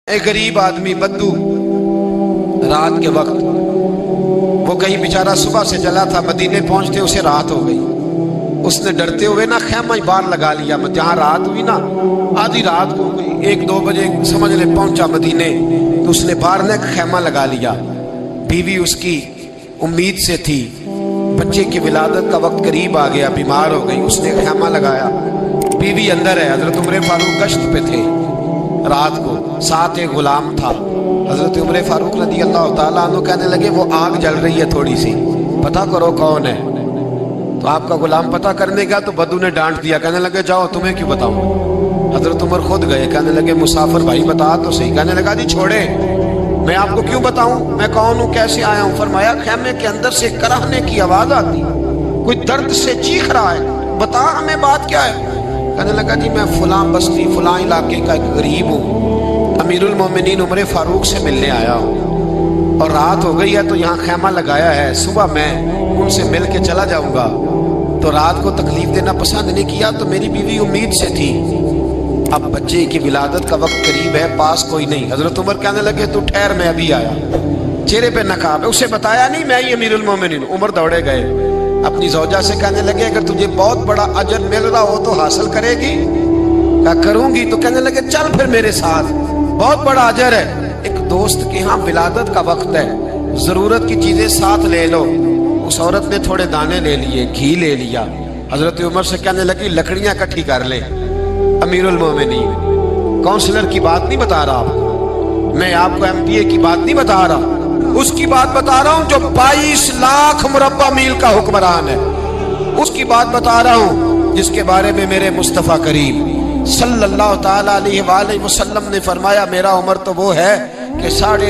ایک غریب آدمی بدو رات کے وقت وہ کہیں بیچارہ صبح سے چلا تھا، مدینے پہنچتے اسے رات ہو گئی۔ اس نے ڈرتے ہوئے نا خیمہ ہی باہر لگا لیا، جہاں رات ہوئی نا آدھی رات ہو گئی، 1-2 بجے سمجھ لے پہنچا مدینے، تو اس نے باہر نے خیمہ لگا لیا۔ بیوی اس کی امید سے تھی، بچے کی ولادت کا وقت قریب آ گیا، بیمار ہو گئی، اس نے خیمہ لگایا، بیوی اندر ہے۔ حضرت عمر فاروق گشت پہ تھے رات کو، ساتھ ایک غلام تھا۔ حضرت عمر فاروق رضی اللہ تعالیٰ عنہ کہنے لگے وہ آگ جل رہی ہے تھوڑی سی، پتہ کرو کون ہے۔ تو آپ کا غلام پتہ کرنے گیا تو بدو نے ڈانٹ دیا، کہنے لگے جاؤ تمہیں کیوں بتاؤں۔ حضرت عمر خود گئے، کہنے لگے مسافر بھائی بتا تو صحیح۔ کہنے لگا جی چھوڑے، میں آپ کو کیوں بتاؤں، میں کون ہوں، کیسے آیا ہوں۔ فرمایا خیمے کے اندر سے کراہنے کی آواز آتی، کوئی درد سے چیخ رہا ہے، بتا ہمیں بات کیا ہے۔ کہنے لگا جی میں فلاں بستی فلاں علاقے کا ایک غریب ہوں، امیر المومنین عمر فاروق سے ملنے آیا ہوں، اور رات ہو گئی ہے تو یہاں خیمہ لگایا ہے، صبح میں ان سے مل کے چلا جاؤں گا۔ تو رات کو تکلیف دینا پسند نہیں کیا، تو میری بیوی امید سے تھی، اب بچے کی ولادت کا وقت قریب ہے، پاس کوئی نہیں۔ حضرت عمر کہنے لگے تو ٹھہر میں ابھی آیا، چہرے پہ نقاب ہے، اسے بتایا نہیں میں ہی امیر المومنین۔ عمر دوڑے گئے، اپنی زوجہ سے کہنے لگے اگر تجھے بہت بڑا اجر مل رہا ہو تو حاصل کرے گی؟ کہا کروں گی۔ تو کہنے لگے چل پھر میرے ساتھ، بہت بڑا اجر ہے، ایک دوست کے ہاں ولادت کا وقت ہے، ضرورت کی چیزیں ساتھ لے لو۔ اس عورت نے تھوڑے دانے لے لیے، گھی لے لیا۔ حضرت عمر سے کہنے لگی لکڑیاں اکٹھی کر لیں۔ امیر المومنین کونسلر کی بات نہیں بتا رہا آپ کو، میں آپ کو ایم پی اے کی بات نہیں بتا رہا، اس کی بات بتا رہا ہوں جو 22 لاکھ مربع میل کا حکمران ہے، اس کی بات بتا رہا ہوں جس کے بارے میں میرے مصطفیٰ کریم صلی اللہ تعالیٰ علیہ وآلہ وسلم نے فرمایا میرا عمر تو وہ ہے کہ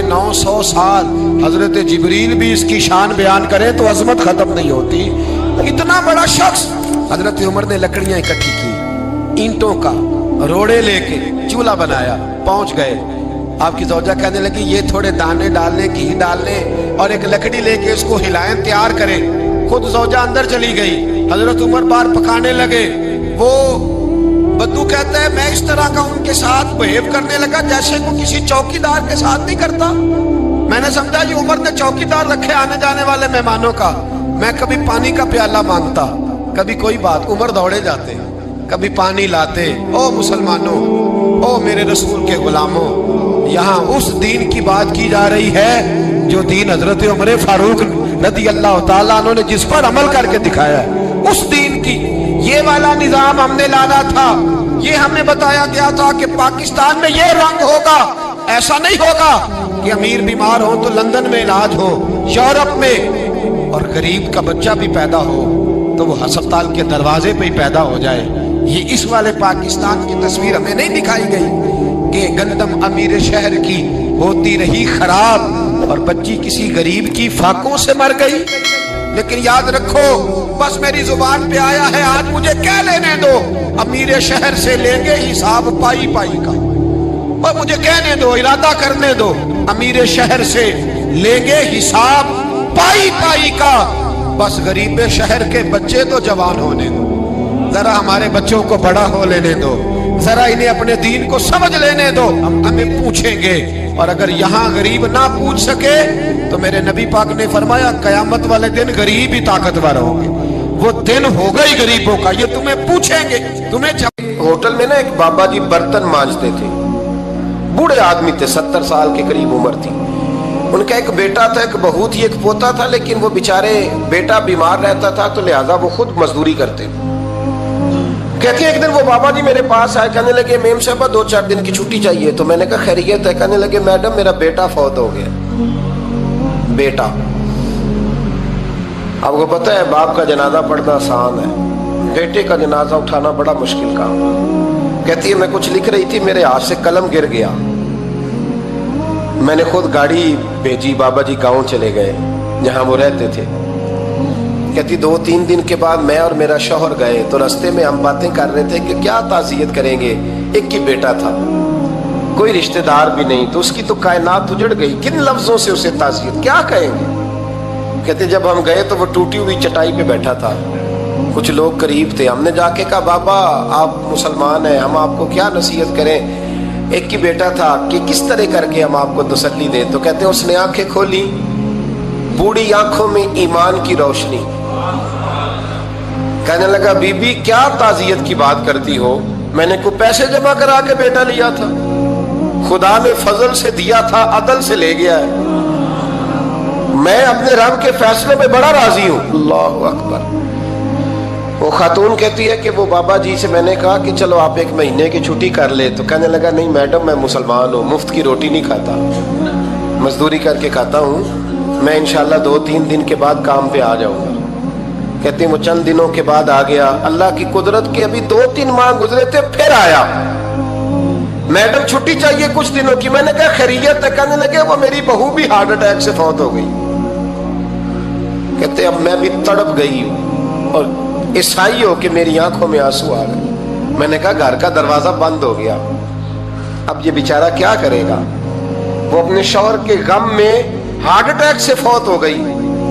950 سال حضرت جبریل بھی اس کی شان بیان کرے تو عظمت ختم نہیں ہوتی، اتنا بڑا شخص۔ حضرت عمر نے لکڑیاں اکٹھی کی، اینٹوں کا روڑے لے کے چولہا بنایا، پہنچ گئے۔ آپ کی زوجہ کہنے لگی یہ تھوڑے دانے ڈالنے، گھی ڈالنے اور ایک لکڑی لے کے اس کو ہلائیں، تیار کریں۔ خود زوجہ اندر چلی گئی، حضرت عمر بار پکانے لگے۔ وہ بدو کہتا ہے میں اس طرح کا ان کے ساتھ بہیو کرنے لگا جیسے وہ کسی چوکیدار کے ساتھ نہیں کرتا۔ میں نے سمجھا یہ عمر نے چوکیدار رکھے آنے جانے والے مہمانوں کا۔ میں کبھی پانی کا پیالہ مانگتا، کبھی کوئی بات، عمر دوڑے جاتے، کبھی پانی لاتے۔ او مسلمانوں، او میرے رسول کے غلاموں، یہاں اس دین کی بات کی جا رہی ہے جو دین حضرت عمر فاروق رضی اللہ تعالیٰ عنہ نے جس پر عمل کر کے دکھایا ہے، اس دین کی یہ والا نظام ہم نے لانا تھا۔ یہ ہمیں بتایا گیا تھا کہ پاکستان میں یہ رنگ ہوگا، ایسا نہیں ہوگا کہ امیر بیمار ہو تو لندن میں علاج ہو، یورپ میں، اور غریب کا بچہ بھی پیدا ہو تو وہ ہسپتال کے دروازے پہ ہی پیدا ہو جائے۔ یہ اس والے پاکستان کی تصویر ہمیں نہیں دکھائی گئی کہ گندم امیر شہر کی ہوتی رہی خراب اور بچی کسی غریب کی فاقوں سے مر گئی۔ لیکن یاد رکھو، بس میری زبان پہ آیا ہے آج مجھے کہہ لینے دو، امیر شہر سے لیں گے حساب پائی پائی کا، اور مجھے کہنے دو، ارادہ کرنے دو، امیر شہر سے لیں گے حساب پائی پائی کا۔ بس غریب شہر کے بچے تو جوان ہونے دو، ذرا ہمارے بچوں کو بڑا ہو لینے دو، ذرا انہیں اپنے دین کو سمجھ لینے دو، ہم ہمیں پوچھیں گے۔ اور اگر یہاں غریب نہ پوچھ سکے تو میرے نبی پاک نے فرمایا قیامت والے دن غریب ہی طاقتور ہوں گے، وہ دن ہوگا ہی غریبوں کا، یہ تمہیں پوچھیں گے، تمہیں ہوٹل میں نا ایک بابا جی برتن مانجتے تھے، بوڑھے آدمی تھے، 70 سال کے قریب عمر تھی، ان کا ایک بیٹا تھا، ایک بہو تھی، ایک پوتا تھا، لیکن وہ بیچارے بیٹا بیمار رہتا تھا تو لہٰذا وہ خود مزدوری کرتے۔ کہتی ہے ایک دن وہ بابا جی میرے پاس آئے، کہنے لگے میم صاحبہ 2-4 دن کی چھٹی چاہیے، تو میں نے کہا خیریت ہے؟ کہنے لگے میڈم میرا بیٹا فوت ہو گیا۔ بیٹا، آپ کو پتہ ہے باپ کا جنازہ پڑھنا آسان ہے، بیٹے کا جنازہ اٹھانا بڑا مشکل کام۔ کہتی ہے میں کچھ لکھ رہی تھی، میرے ہاتھ سے قلم گر گیا، میں نے خود گاڑی بھیجی، بابا جی گاؤں چلے گئے جہاں وہ رہتے تھے۔ کہتی 2-3 دن کے بعد میں اور میرا شوہر گئے تو رستے میں ہم باتیں کر رہے تھے کہ کیا تعزیت کریں گے، ایک ہی بیٹا تھا، کوئی رشتہ دار بھی نہیں، تو اس کی تو کائنات اجڑ گئی، کن لفظوں سے اسے تعزیت کیا کہیں گے۔ کہتے جب ہم گئے تو وہ ٹوٹی ہوئی چٹائی پہ بیٹھا تھا، کچھ لوگ قریب تھے، ہم نے جا کے کہا بابا آپ مسلمان ہیں، ہم آپ کو کیا نصیحت کریں۔ ایک ہی بیٹا تھا کہ کس طرح کر کے ہم آپ کو تسلی دیں. تو کہتے ہیں اس نے آنکھیں کھولی، بوڑھی آنکھوں میں ایمان کی روشنی. کہنے لگا بی بی کیا تعزیت کی بات کرتی ہو، میں نے کوئی پیسے جمع کرا کے بیٹا لیا تھا، خدا نے فضل سے دیا تھا، عدل سے لے گیا ہے، میں اپنے رب کے فیصلے میں بڑا راضی ہوں. اللہ اکبر. وہ خاتون کہتی ہے کہ وہ بابا جی سے میں نے کہا کہ چلو آپ 1 مہینے کی چھٹی کر لے. تو کہنے لگا نہیں میڈم میں مسلمان ہوں، مفت کی روٹی نہیں کھاتا، مزدوری کر کے کھاتا ہوں، میں انشاءاللہ 2-3 دن کے بعد کام پہ آ جاؤں گا. کہتے ہیں وہ چند دنوں کے بعد آ گیا. اللہ کی قدرت کے ابھی 2-3 ماہ گزرے تھے، پھر آیا. میڈم چھٹی چاہیے کچھ دنوں کی. میں نے کہا خیریت ہے؟ کہنے لگے وہ میری بہو بھی ہارٹ اٹیک سے فوت ہو گئی. کہتے اب میں بھی تڑپ گئی اور عیسائی ہو کہ میری آنکھوں میں آنسو آ گئے. میں نے کہا گھر کا دروازہ بند ہو گیا، اب یہ بیچارہ کیا کرے گا؟ وہ اپنے شوہر کے غم میں ہارٹ اٹیک سے فوت ہو گئی.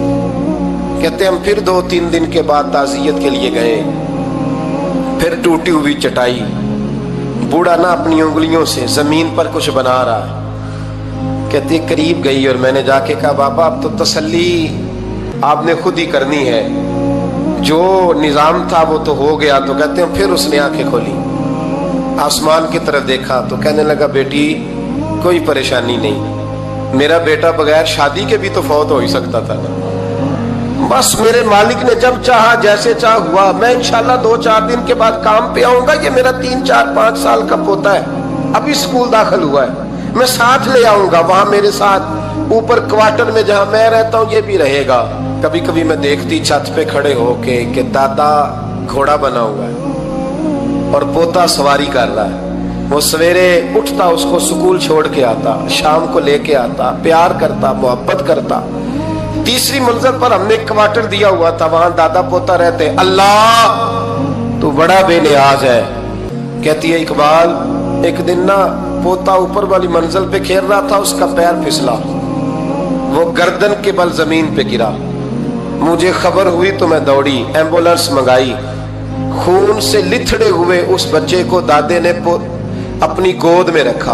کہتے ہم پھر 2-3 دن کے بعد تعزیت کے لیے گئے. پھر ٹوٹی ہوئی چٹائی، بوڑھا نہ اپنی انگلیوں سے زمین پر کچھ بنا رہا ہے. کہتے قریب گئی اور میں نے جا کے کہا بابا اب تو تسلی آپ نے خود ہی کرنی ہے، جو نظام تھا وہ تو ہو گیا. تو کہتے ہیں پھر اس نے آنکھیں کھولی، آسمان کی طرف دیکھا تو کہنے لگا بیٹی کوئی پریشانی نہیں، میرا بیٹا بغیر شادی کے بھی تو فوت ہو ہی سکتا تھا نا، بس میرے مالک نے جب چاہا جیسے چاہ ہوا. میں انشاءاللہ 2-4 دن کے بعد کام پہ آؤں گا. یہ میرا 3-4-5 سال کا پوتا ہے، ابھی اسکول داخل ہوا ہے، میں ساتھ لے آؤں گا، وہاں میرے ساتھ اوپر کوارٹر میں جہاں میں رہتا ہوں یہ بھی رہے گا. کبھی کبھی میں دیکھتی چھت پہ کھڑے ہو کے کہ دادا گھوڑا بنا ہوا ہے اور پوتا سواری کر رہا ہے. وہ سویرے اٹھتا اس کو سکول چھوڑ کے آتا، شام کو لے کے آتا، پیار کرتا، محبت کرتا. 3ری منزل پر ہم نے کوارٹر دیا ہوا تھا، وہاں دادا پوتا رہتے. اللہ تو بڑا بے نیاز ہے. کہتی ہے اقبال ایک دن نا پوتا اوپر والی منزل پہ کھیل رہا تھا، اس کا پیر پھسلا، وہ گردن کے بل زمین پہ گرا. مجھے خبر ہوئی تو میں دوڑی، ایمبولنس منگائی. خون سے لتھڑے ہوئے اس بچے کو دادے نے اپنی گود میں رکھا.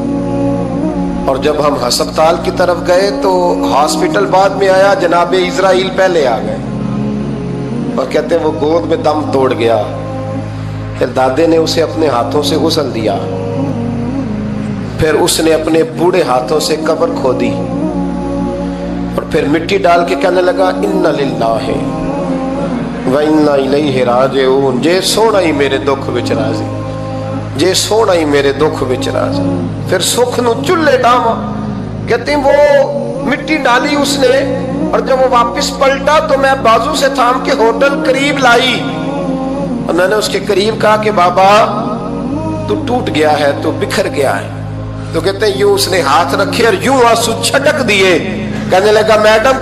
اور جب ہم ہسپتال کی طرف گئے تو ہاسپٹل بعد میں آیا، جناب اسرائیل پہلے آ گئے اور کہتے ہیں وہ گود میں دم توڑ گیا. پھر دادے نے اسے اپنے ہاتھوں سے غسل دیا، پھر اس نے اپنے بوڑھے ہاتھوں سے قبر کھودی اور پھر مٹی ڈال کے کہنے لگا اِنَّ لِلَّهِ وَإِنَّا إِلَيْهِ رَاجِعُونَ. جے سونا ہی میرے دکھ وچ راضی، جے سونا ہی میرے دکھ وچ راضی. پھر سکھ نو چلے ڈاواں. کہتے ہیں وہ مٹی ڈالی اس نے اور جب وہ واپس پلٹا تو میں بازو سے تھام کے ہوٹل قریب لائی اور میں نے اس کے قریب کہا کہ بابا تو ٹوٹ گیا ہے، تو بکھر گیا ہے. تو کہتے ہیں یوں اس نے ہاتھ رکھے اور یوں آنسو چھٹک دیے. کہنے لگا میڈم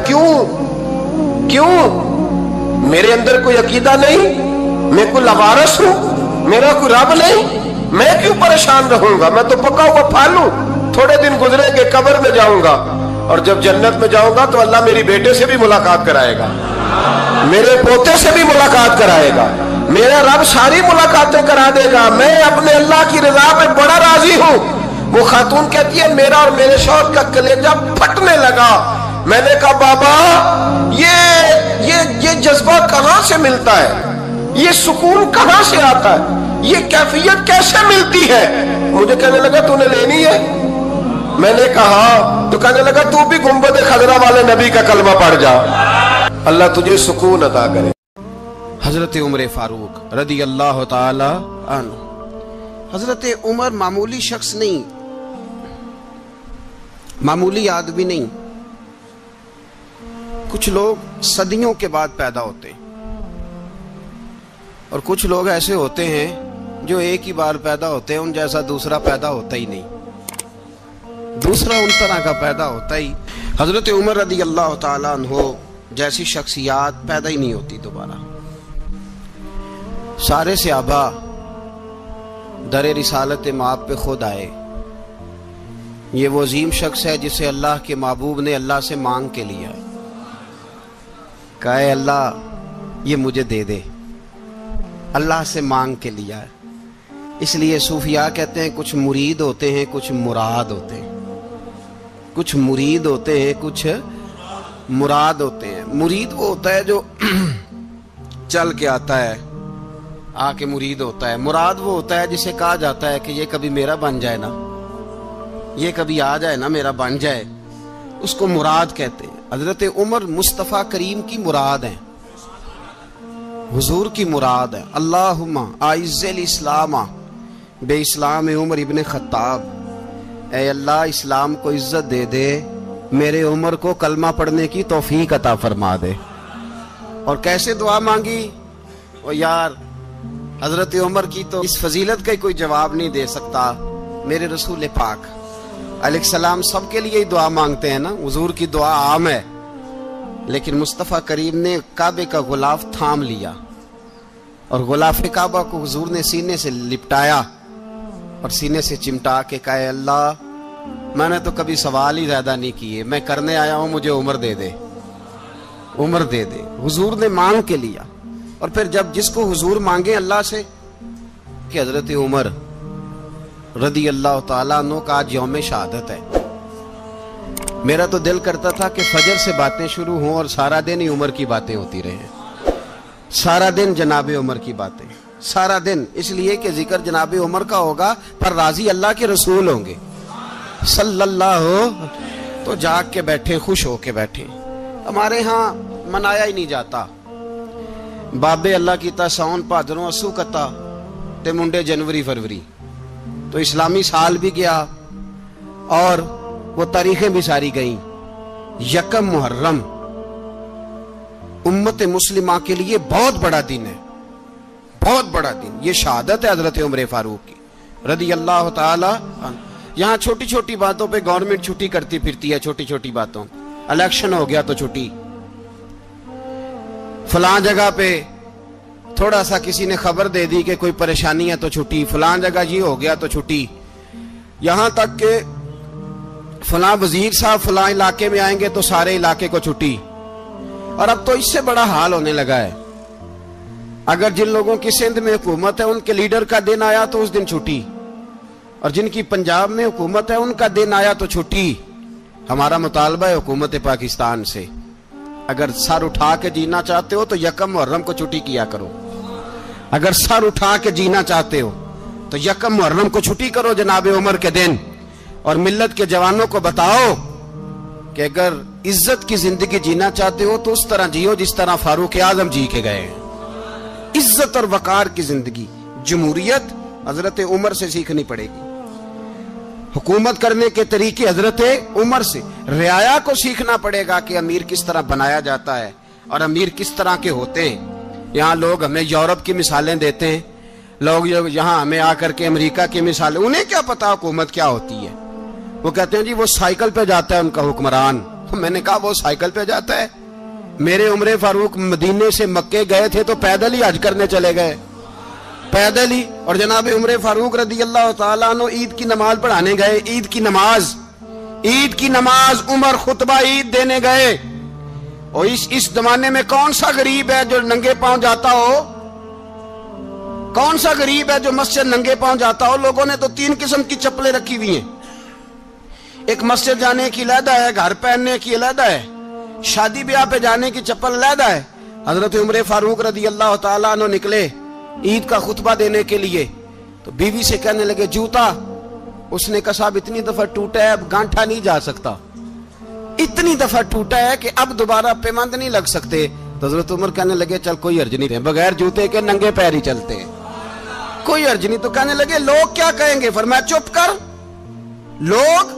کیوں میرے اندر کوئی عقیدہ نہیں، میں کوئی لوارث ہوں، میرا کوئی رب نہیں، میں کیوں پریشان رہوں گا؟ میں تو پکا ہوا پھل ہوں. تھوڑے دن گزرے کہ قبر میں جاؤں گا اور جب جنت میں جاؤں گا تو اللہ میری بیٹے سے بھی ملاقات کرائے گا، میرے پوتے سے بھی ملاقات کرائے گا، میرا رب ساری ملاقاتیں کرا دے گا. میں اپنے اللہ کی رضا میں بڑا راضی ہوں. وہ خاتون کہتی ہے میرا اور میرے شوہر کا کلیجہ پھٹنے لگا. میں نے کہا بابا یہ جذبہ کہاں سے ملتا ہے، یہ سکون کہاں سے آتا ہے، یہ کیفیت کیسے ملتی ہے؟ مجھے کہنے لگا تو نے لینی ہے؟ میں نے کہا. تو کہنے لگا تو بھی گنبد خضرا والے نبی کا کلمہ پڑھ جا، اللہ تجھے سکون عطا کرے. حضرت عمر فاروق رضی اللہ تعالی عنہ. حضرت عمر معمولی شخص نہیں، معمولی آدمی نہیں. کچھ لوگ صدیوں کے بعد پیدا ہوتے ہیں اور کچھ لوگ ایسے ہوتے ہیں جو ایک ہی بار پیدا ہوتے ہیں، ان جیسا دوسرا پیدا ہوتا ہی نہیں، دوسرا ان طرح کا پیدا ہوتا ہی. حضرت عمر رضی اللہ تعالیٰ عنہ جیسی شخصیات پیدا ہی نہیں ہوتی دوبارہ. سارے صحابہ در رسالت مآب پہ خود آئے. یہ وہ عظیم شخص ہے جسے اللہ کے محبوب نے اللہ سے مانگ کے لیا، کہا اے اللہ یہ مجھے دے دے. اللہ سے مانگ کے لیا ہے. اس لیے صوفیاء کہتے ہیں کچھ مرید ہوتے ہیں کچھ مراد ہوتے ہیں، کچھ مرید ہوتے ہیں کچھ مراد ہوتے ہیں۔ مرید وہ ہوتا ہے جو چل کے آتا ہے، آ کے مرید ہوتا ہے۔ مراد وہ ہوتا ہے جسے کہا جاتا ہے کہ یہ کبھی میرا بن جائے نا، یہ کبھی آ جائے نا، میرا بن جائے، اس کو مراد کہتے ہیں۔ حضرت عمر مصطفیٰ کریم کی مراد ہیں، حضور کی مراد ہے۔ اللہم اعز الاسلام بے اسلام عمر ابن خطاب، اے اللہ اسلام کو عزت دے دے، میرے عمر کو کلمہ پڑھنے کی توفیق عطا فرما دے۔ اور کیسے دعا مانگی؟ او یار حضرت عمر کی تو اس فضیلت کا کوئی جواب نہیں دے سکتا، میرے رسول پاک علیہ السلام سب کے لیے ہی دعا مانگتے ہیں نا، حضور کی دعا عام ہے، لیکن مصطفیٰ کریم نے کعبے کا غلاف تھام لیا اور غلاف کعبہ کو حضور نے سینے سے لپٹایا اور سینے سے چمٹا کے کہا اے اللہ میں نے تو کبھی سوال ہی زیادہ نہیں کیے، میں کرنے آیا ہوں، مجھے عمر دے دے، عمر دے دے۔ حضور نے مانگ کے لیا۔ اور پھر جب جس کو حضور مانگے اللہ سے کہ حضرت عمر رضی اللہ تعالیٰ عنہ کا آج یوم شہادت ہے، میرا تو دل کرتا تھا کہ فجر سے باتیں شروع ہوں اور سارا دن ہی عمر کی باتیں ہوتی رہیں، سارا دن جناب عمر کی باتیں، سارا دن، اس لیے کہ ذکر جناب عمر کا ہوگا پر راضی اللہ کے رسول ہوں گے صلی اللہ، تو جاگ کے بیٹھے، خوش ہو کے بیٹھے۔ ہمارے ہاں منایا ہی نہیں جاتا، بابے اللہ کی تا ساؤن بھادروں اسو کتا تے منڈے جنوری فروری، تو اسلامی سال بھی گیا اور وہ تاریخیں بھی ساری گئیں۔ یکم محرم امت مسلمہ کے لیے بہت بڑا دن ہے، بہت بڑا دن، یہ شہادت ہے حضرت عمر فاروق کی رضی اللہ تعالی عنہ۔ یہاں چھوٹی چھوٹی باتوں پہ گورنمنٹ چھٹی کرتی پھرتی ہے، چھوٹی چھوٹی باتوں، الیکشن ہو گیا تو چھٹی، فلاں جگہ پہ تھوڑا سا کسی نے خبر دے دی کہ کوئی پریشانی ہے تو چھٹی، فلاں جگہ یہ ہو گیا تو چھٹی، یہاں تک کہ فلاں وزیر صاحب فلاں علاقے میں آئیں گے تو سارے علاقے کو چھٹی۔ اور اب تو اس سے بڑا حال ہونے لگا ہے، اگر جن لوگوں کی سندھ میں حکومت ہے ان کے لیڈر کا دن آیا تو اس دن چھٹی، اور جن کی پنجاب میں حکومت ہے ان کا دن آیا تو چھٹی۔ ہمارا مطالبہ ہے حکومت پاکستان سے، اگر سر اٹھا کے جینا چاہتے ہو تو یکم محرم کو چھٹی کیا کرو، اگر سر اٹھا کے جینا چاہتے ہو تو یکم محرم کو چھٹی کرو جناب عمر کے دن، اور ملت کے جوانوں کو بتاؤ کہ اگر عزت کی زندگی جینا چاہتے ہو تو اس طرح جیو جس طرح فاروق اعظم جی کے گئے ہیں، عزت اور وقار کی زندگی۔ جمہوریت حضرت عمر سے سیکھنی پڑے گی، حکومت کرنے کے طریقے حضرت عمر سے، رعایا کو سیکھنا پڑے گا کہ امیر کس طرح بنایا جاتا ہے اور امیر کس طرح کے ہوتے ہیں۔ یہاں لوگ ہمیں یورپ کی مثالیں دیتے ہیں، لوگ یہاں ہمیں آ کر کے امریکہ کی مثالیں، انہیں کیا پتا حکومت کیا ہوتی ہے، وہ کہتے ہیں جی وہ سائیکل پہ جاتا ہے ان کا حکمران۔ میں نے کہا وہ سائیکل پہ جاتا ہے؟ میرے عمر فاروق مدینے سے مکے گئے تھے تو پیدل ہی حج کرنے چلے گئے، پیدل ہی، اور جناب عمر فاروق رضی اللہ تعالیٰ عنہ عید کی نماز پڑھانے گئے، عید کی نماز عمر خطبہ عید دینے گئے۔ اور اس زمانے میں کون سا غریب ہے جو ننگے پاؤں جاتا ہو؟ کون سا غریب ہے جو مسجد ننگے پاؤں جاتا ہو؟ لوگوں نے تو 3 قسم کی چپلیں رکھی ہوئی ہیں، ایک مسجد جانے کی علیحدہ ہے، گھر پہننے کی علیحدہ ہے، شادی بیاہ پہ جانے کی چپل علیحدہ ہے۔ حضرت عمر فاروق رضی اللہ تعالیٰ عنہ نکلے عید کا خطبہ دینے کے لیے تو بیوی سے کہنے لگے جوتا، اس نے کہا صاحب اتنی دفعہ ٹوٹا ہے اب گانٹھا نہیں جا سکتا، اتنی دفعہ ٹوٹا ہے کہ اب دوبارہ پیمند نہیں لگ سکتے۔ تو حضرت عمر کہنے لگے چل کوئی حرج نہیں، بغیر جوتے کے ننگے پیر ہی چلتے ہیں، کوئی حرج نہیں۔ تو کہنے لگے لوگ کیا کہیں گے؟ فرمایا چپ کر، لوگ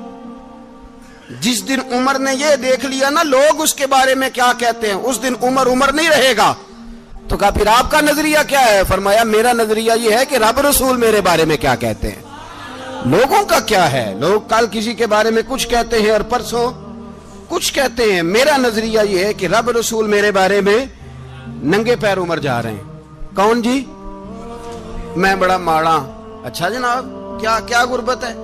جس دن عمر نے یہ دیکھ لیا نا لوگ اس کے بارے میں کیا کہتے ہیں، اس دن عمر نہیں رہے گا۔ تو کہا پھر آپ کا نظریہ کیا ہے؟ فرمایا میرا نظریہ یہ ہے کہ رب رسول میرے بارے میں کیا کہتے ہیں، لوگوں کا کیا ہے؟ لوگ کل کسی کے بارے میں کچھ کہتے ہیں اور پرسوں کچھ کہتے ہیں، میرا نظریہ یہ ہے کہ رب رسول میرے بارے میں ننگے پیر عمر جا رہے ہیں۔ کون جی؟ میں بڑا ماڑا۔ اچھا جناب کیا غربت ہے؟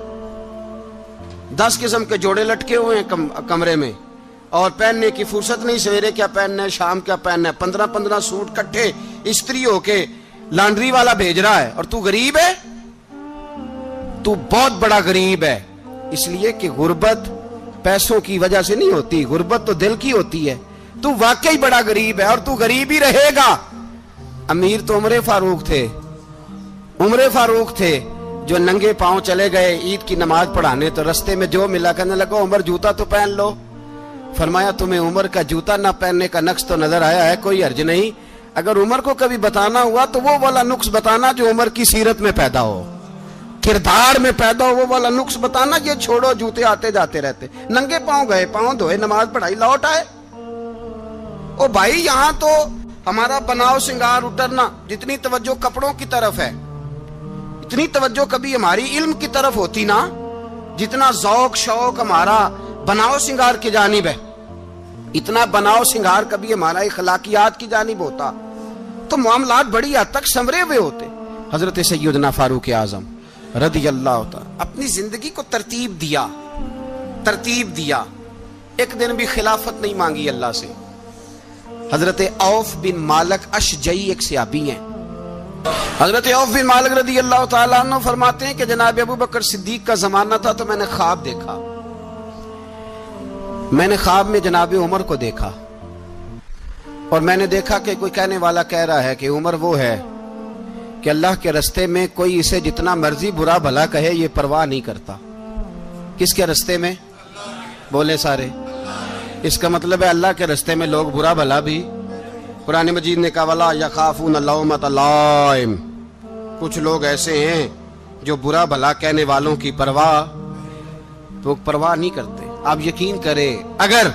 10 قسم کے جوڑے لٹکے ہوئے ہیں کمرے میں اور پہننے کی فرصت نہیں، سویرے کیا پہننا ہے، شام کیا پہننا ہے، 15 سوٹ کٹھے استری ہو کے लॉन्ड्री वाला भेज रहा है और तू गरीब है, तू बहुत बड़ा गरीब है। इसलिए कि गुर्बत पैसों की वजह से नहीं होती, गुर्बत तो दिल की होती है। तू वाकई बड़ा गरीब है और तू गरीब ही रहेगा। अमीर तो उमर फारूक थे, उमर फारूक थे जो नंगे पांव चले गए ईद की नमाज पढ़ाने, तो रस्ते में जो मिला कहने लगा उमर जूता तो पहन लो। फरमाया तुम्हें उमर का जूता ना पहनने का नक्श तो नजर आया है, कोई हर्ज नहीं। अगर उमर को कभी बताना हुआ तो वो वाला नुक्स बताना जो उमर की सीरत में पैदा हो, किरदार में पैदा हो, वो वाला नुक्स बताना। ये छोड़ो जूते आते जाते रहते, नंगे पांव गए, पांव धोए, नमाज पढ़ाई, लौट आए। ओ भाई यहां तो हमारा बनाव श्रृंगार उतरना, जितनी तवज्जो कपड़ों की तरफ है इतनी तवज्जो कभी हमारी इल्म की तरफ होती ना, जितना जौक शौक हमारा बनाव श्रृंगार की जानिब है, इतना बनाव श्रृंगार कभी हमारा इखलाकियात की जानिब होता तो मामलात बड़ी हद तक संवरे हुए होते। हजरत सैयदना फारूक आजम रदी अल्लाह तआला अपनी जिंदगी को तरतीब दिया। एक दिन भी खिलाफत नहीं मांगी अल्लाह से। हजरत औफ बिन मालिक अशजई एक सहाबी हैं। हजरत औफ बिन मालिक रदी अल्लाह तआला अन्हु फरमाते हैं कि जनाब अबू बकर सिद्दीक का जमाना था तो मैंने ख्वाब देखा, मैंने ख्वाब में जनाब उमर को देखा और मैंने देखा कि कोई कहने वाला कह रहा है कि उमर वो है कि अल्लाह के रास्ते में कोई इसे जितना मर्जी बुरा भला कहे ये परवाह नहीं करता। किसके रास्ते में? बोले सारे। इसका मतलब है अल्लाह के रास्ते में लोग बुरा भला भी, कुरान मजीद ने कहा वला यखाफून लौमत लाइम, कुछ लोग ऐसे हैं जो बुरा भला कहने वालों की परवाह तो परवाह नहीं करते। आप यकीन करें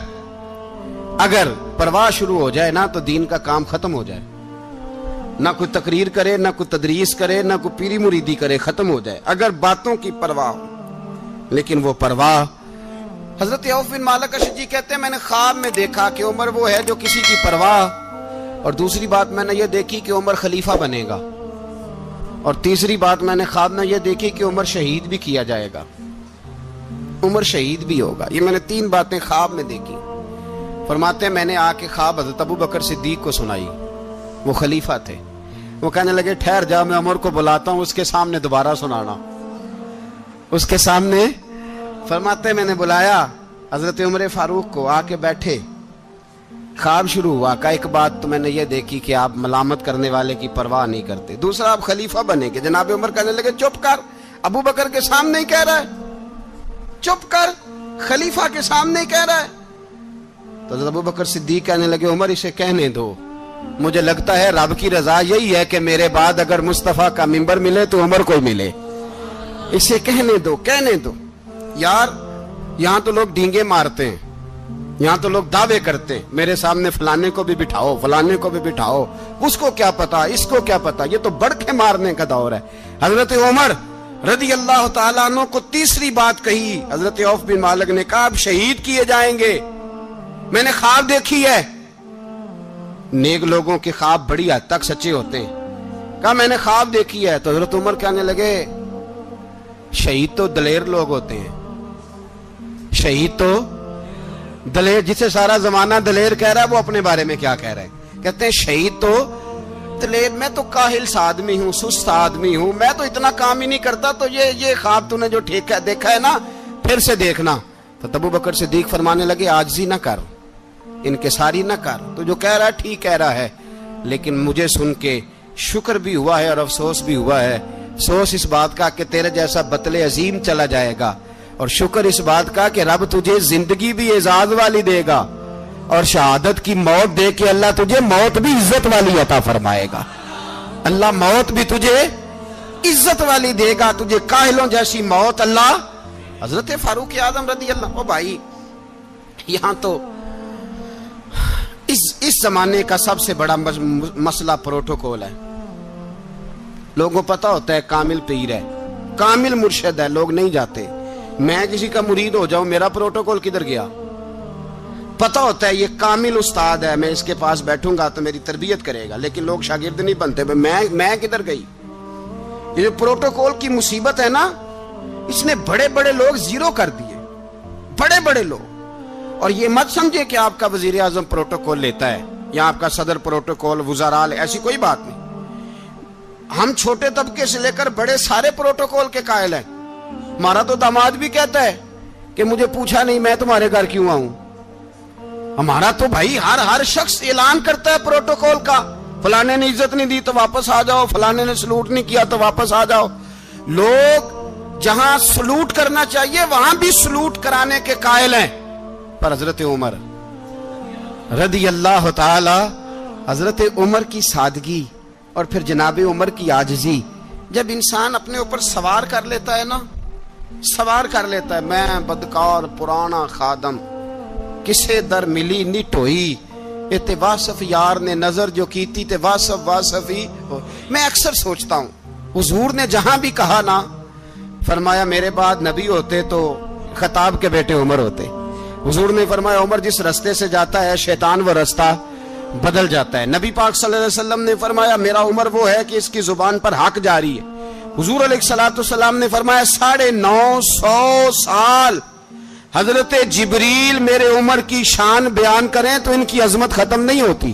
अगर परवाह शुरू हो जाए ना तो दीन का काम खत्म हो जाए। ना कोई तकरीर करे, ना कोई तदरीस करे, ना कोई पीरी मुरीदी करे, खत्म हो जाए अगर बातों की परवाह हो। लेकिन वो परवाह, हजरत औफ बिन मालिक अशजी कहते हैं मैंने ख्वाब में देखा कि उमर वो है जो किसी की परवाह, और दूसरी बात मैंने ये देखी कि उमर खलीफा बनेगा, और तीसरी बात मैंने ख्वाब में ये देखी कि उमर शहीद भी किया जाएगा, उमर शहीद भी होगा। ये मैंने तीन बातें ख्वाब में देखी। फरमाते हैं मैंने आके ख्वाब हजरत अबू बकर सिद्दीक को सुनाई, वो खलीफा थे। वो कहने लगे ठहर जा, मैं उमर को बुलाता हूं, उसके सामने दोबारा सुनाना, उसके सामने। फरमाते मैंने बुलाया हजरत उमर फारूक को, आके बैठे, ख्वाब शुरू हुआ। का एक बात तो मैंने ये देखी कि आप मलामत करने वाले की परवाह नहीं करते, दूसरा आप खलीफा बनेंगे। जनाब उमर कहने लगे चुप कर, अबू बकर के सामने ही कह रहा है, चुप कर, खलीफा के सामने ही कह रहा है। तो अबू बकर सिद्दीक कहने लगे उमर इसे कहने दो, मुझे लगता है रब की रजा यही है कि मेरे बाद अगर मुस्तफा का मिंबर मिले तो उमर को मिले, इसे कहने दो, कहने दो। यार यहां तो लोग डींगे मारते हैं, यहां तो लोग दावे करते हैं मेरे सामने फलाने को भी बिठाओ, फलाने को भी बिठाओ, उसको क्या पता, इसको क्या पता, ये तो बड़के मारने का दौर है। हजरत उमर रदी अल्लाह तआला अन्हु को तीसरी बात कही। हजरत औफ बिन मालिक ने कहा आप शहीद किए जाएंगे, मैंने ख्वाब देखी है। नेक लोगों के ख्वाब बड़ी हद तक सच्चे होते हैं। कहा मैंने ख्वाब देखी है। तो हजरत उमर कहने लगे शहीद तो दलेर लोग होते हैं, शहीद तो दलेर, जिसे सारा जमाना दलेर कह रहा है वो अपने बारे में क्या कह रहा है? कहते हैं शहीद तो दलेर, मैं तो काहिल सा आदमी हूं, सुस्त आदमी हूं, मैं तो इतना काम ही नहीं करता, तो ये ख्वाब तूने जो ठीक देखा है ना फिर से देखना। तो अबू बकर सिद्दीक फरमाने लगे आजिज़ी ना कर, इनकिसारी ना कर, तो जो कह रहा है ठीक कह रहा है, लेकिन मुझे सुन के शुक्र भी हुआ है और अफसोस भी हुआ है। अफसोस इस बात का कि तेरे जैसा बतले अजीम चला जाएगा, और शुक्र इस बात का कि रब तुझे जिंदगी भी एजाज वाली देगा, और शहादत की मौत दे के अल्लाह तुझे मौत भी इज्जत वाली अता फरमाएगा। अल्लाह मौत भी तुझे इज्जत वाली देगा, तुझे काहिलों जैसी मौत अल्लाह। हजरत फारूक आजम रदी अल्लाह। ओ भाई यहां तो इस जमाने का सबसे बड़ा मसला प्रोटोकॉल है। लोगों को पता होता है कामिल पीर है, कामिल मुर्शिद है, लोग नहीं जाते। मैं किसी का मुरीद हो जाऊं, मेरा प्रोटोकॉल किधर गया? पता होता है ये कामिल उस्ताद है, मैं इसके पास बैठूंगा तो मेरी तरबियत करेगा, लेकिन लोग शागिर्द नहीं बनते। मैं किधर गई? ये जो प्रोटोकॉल की मुसीबत है ना, इसने बड़े बड़े लोग जीरो कर दिए, बड़े बड़े लोग। और ये मत समझे कि आपका वजीर आजम प्रोटोकॉल लेता है या आपका सदर प्रोटोकॉल, वुज़ारा, ऐसी कोई बात नहीं। ہم چھوٹے طبقے سے لے کر بڑے سارے پروٹوکول کے قائل ہیں. ہمارا تو داماد بھی کہتا ہے کہ مجھے پوچھا نہیں میں تمہارے گھر کیوں آؤں. ہمارا تو بھائی ہر شخص اعلان کرتا ہے پروٹوکول کا. فلانے نے عزت نہیں دی تو واپس آ جاؤ, فلانے نے سلوٹ نہیں کیا تو واپس آ جاؤ. لوگ جہاں سلوٹ کرنا چاہیے وہاں بھی سلوٹ کرانے کے قائل ہیں. پر حضرت عمر رضی اللہ تعالی, حضرت عمر کی سادگی اور پھر جناب عمر کی عاجزی, جب انسان اپنے اوپر سوار کر لیتا ہے نا, سوار کر لیتا ہے, میں بدکار پرانا خادم کسے در ملی نٹ ہوئی, تے واصف یار نے نظر جو کی تھی تے واصف ہی. میں اکثر سوچتا ہوں حضور نے جہاں بھی کہا نا, فرمایا میرے بعد نبی ہوتے تو خطاب کے بیٹے عمر ہوتے. حضور نے فرمایا عمر جس رستے سے جاتا ہے شیطان وہ رستہ بدل جاتا ہے. نبی پاک صلی اللہ علیہ وسلم نے فرمایا میرا عمر وہ ہے کہ اس کی زبان پر حق جاری ہے. حضور علیہ السلام نے فرمایا 950 سال حضرت جبریل میرے عمر کی شان بیان کریں تو ان کی عظمت ختم نہیں ہوتی.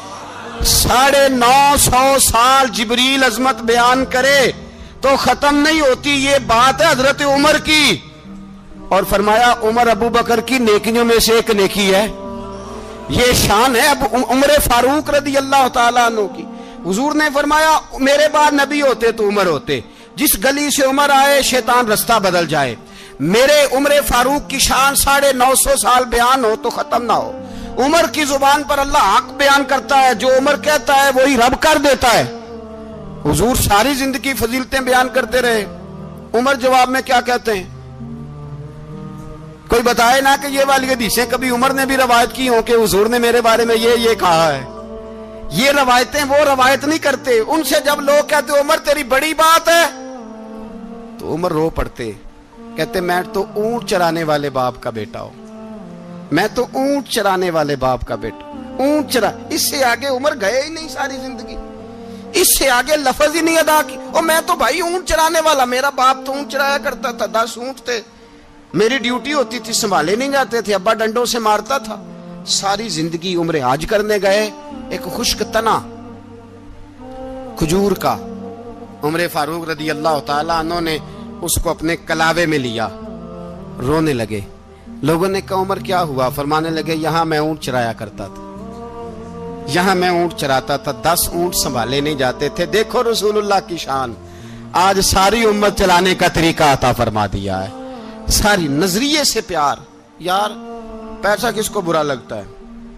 950 سال جبریل عظمت بیان کرے تو ختم نہیں ہوتی. یہ بات ہے حضرت عمر کی. اور فرمایا عمر ابو بکر کی نیکیوں میں سے ایک نیکی ہے. یہ شان ہے اب عمر فاروق رضی اللہ تعالیٰ عنہ کی. حضور نے فرمایا میرے بعد نبی ہوتے تو عمر ہوتے, جس گلی سے عمر آئے شیطان رستہ بدل جائے. میرے عمر فاروق کی شان 950 سال بیان ہو تو ختم نہ ہو. عمر کی زبان پر اللہ حق بیان کرتا ہے, جو عمر کہتا ہے وہی رب کر دیتا ہے. حضور ساری زندگی فضیلتیں بیان کرتے رہے, عمر جواب میں کیا کہتے ہیں؟ کوئی بتائے نا کہ یہ والی حدیثیں کبھی عمر نے بھی روایت کی ہوں کہ حضور نے میرے بارے میں یہ کہا ہے. یہ روایتیں وہ روایت نہیں کرتے. ان سے جب لوگ کہتے عمر تیری بڑی بات ہے تو عمر رو پڑتے, کہتے میں تو اونٹ چرانے والے باپ کا بیٹا ہوں, میں تو اونٹ چرانے والے باپ کا بیٹا. اونٹ چرا, اس سے آگے عمر گئے ہی نہیں ساری زندگی, اس سے آگے لفظ ہی نہیں ادا کی. اور میں تو بھائی اونٹ چرانے والا, میرا باپ تو اونٹ چرایا کرتا تھا, 10 اونٹ تھے, میری ڈیوٹی ہوتی تھی, سنبھالے نہیں جاتے تھے, ابا ڈنڈوں سے مارتا تھا. ساری زندگی عمر حج کرنے گئے, ایک خشک تنا کھجور کا عمر فاروق رضی اللہ تعالیٰ عنہ نے اس کو اپنے کلاوے میں لیا, رونے لگے. لوگوں نے کہا عمر کیا ہوا؟ فرمانے لگے یہاں میں اونٹ چرایا کرتا تھا, یہاں میں اونٹ چراتا تھا, 10 اونٹ سنبھالے نہیں جاتے تھے. دیکھو رسول اللہ کی شان, آج ساری امت چلانے کا طریقہ عطا فرما دیا ہے. ساری نظریے سے پیار. یار پیسہ کس کو برا لگتا ہے؟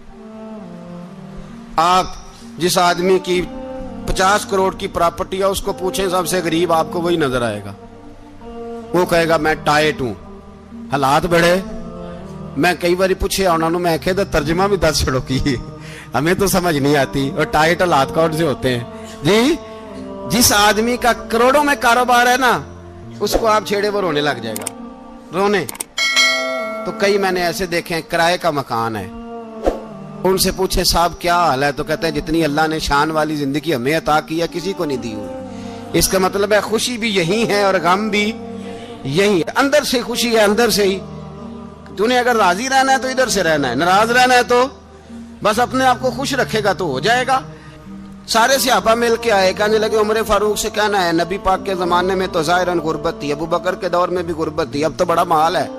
آپ جس آدمی کی 50 کروڑ کی پراپرٹی ہے اس کو پوچھیں سب سے غریب, آپ کو وہی نظر آئے گا. وہ کہے گا میں ٹائٹ ہوں, حالات بڑے. میں کئی باری پوچھے انہوں نے, میں کہتا ترجمہ بھی 10 چھڑوں کی, ہمیں تو سمجھ نہیں آتی. اور ٹائٹ حالات کون سے ہوتے ہیں جی؟ جس آدمی کا کروڑوں میں کاروبار ہے نا, اس کو آپ چھیڑے وہ رونے لگ جائے گا, رونے. تو کئی میں نے ایسے دیکھے ہیں کرائے کا مکان ہے, ان سے پوچھے صاحب کیا حال ہے, تو کہتے ہیں جتنی اللہ نے شان والی زندگی ہمیں عطا کی ہے کسی کو نہیں دی ہوئی. اس کا مطلب ہے خوشی بھی یہی ہے اور غم بھی یہی ہے. اندر سے خوشی ہے, اندر سے ہی. تو نے اگر راضی رہنا ہے تو ادھر سے رہنا ہے, ناراض رہنا ہے تو بس اپنے آپ کو خوش رکھے گا تو ہو جائے گا. سارے صحابہ مل کے آئے, کہنے لگے عمر فاروق سے کہنا ہے نبی پاک کے زمانے میں تو ظاہراً غربت تھی, ابو بکر کے دور میں بھی غربت تھی, اب تو بڑا محال ہے.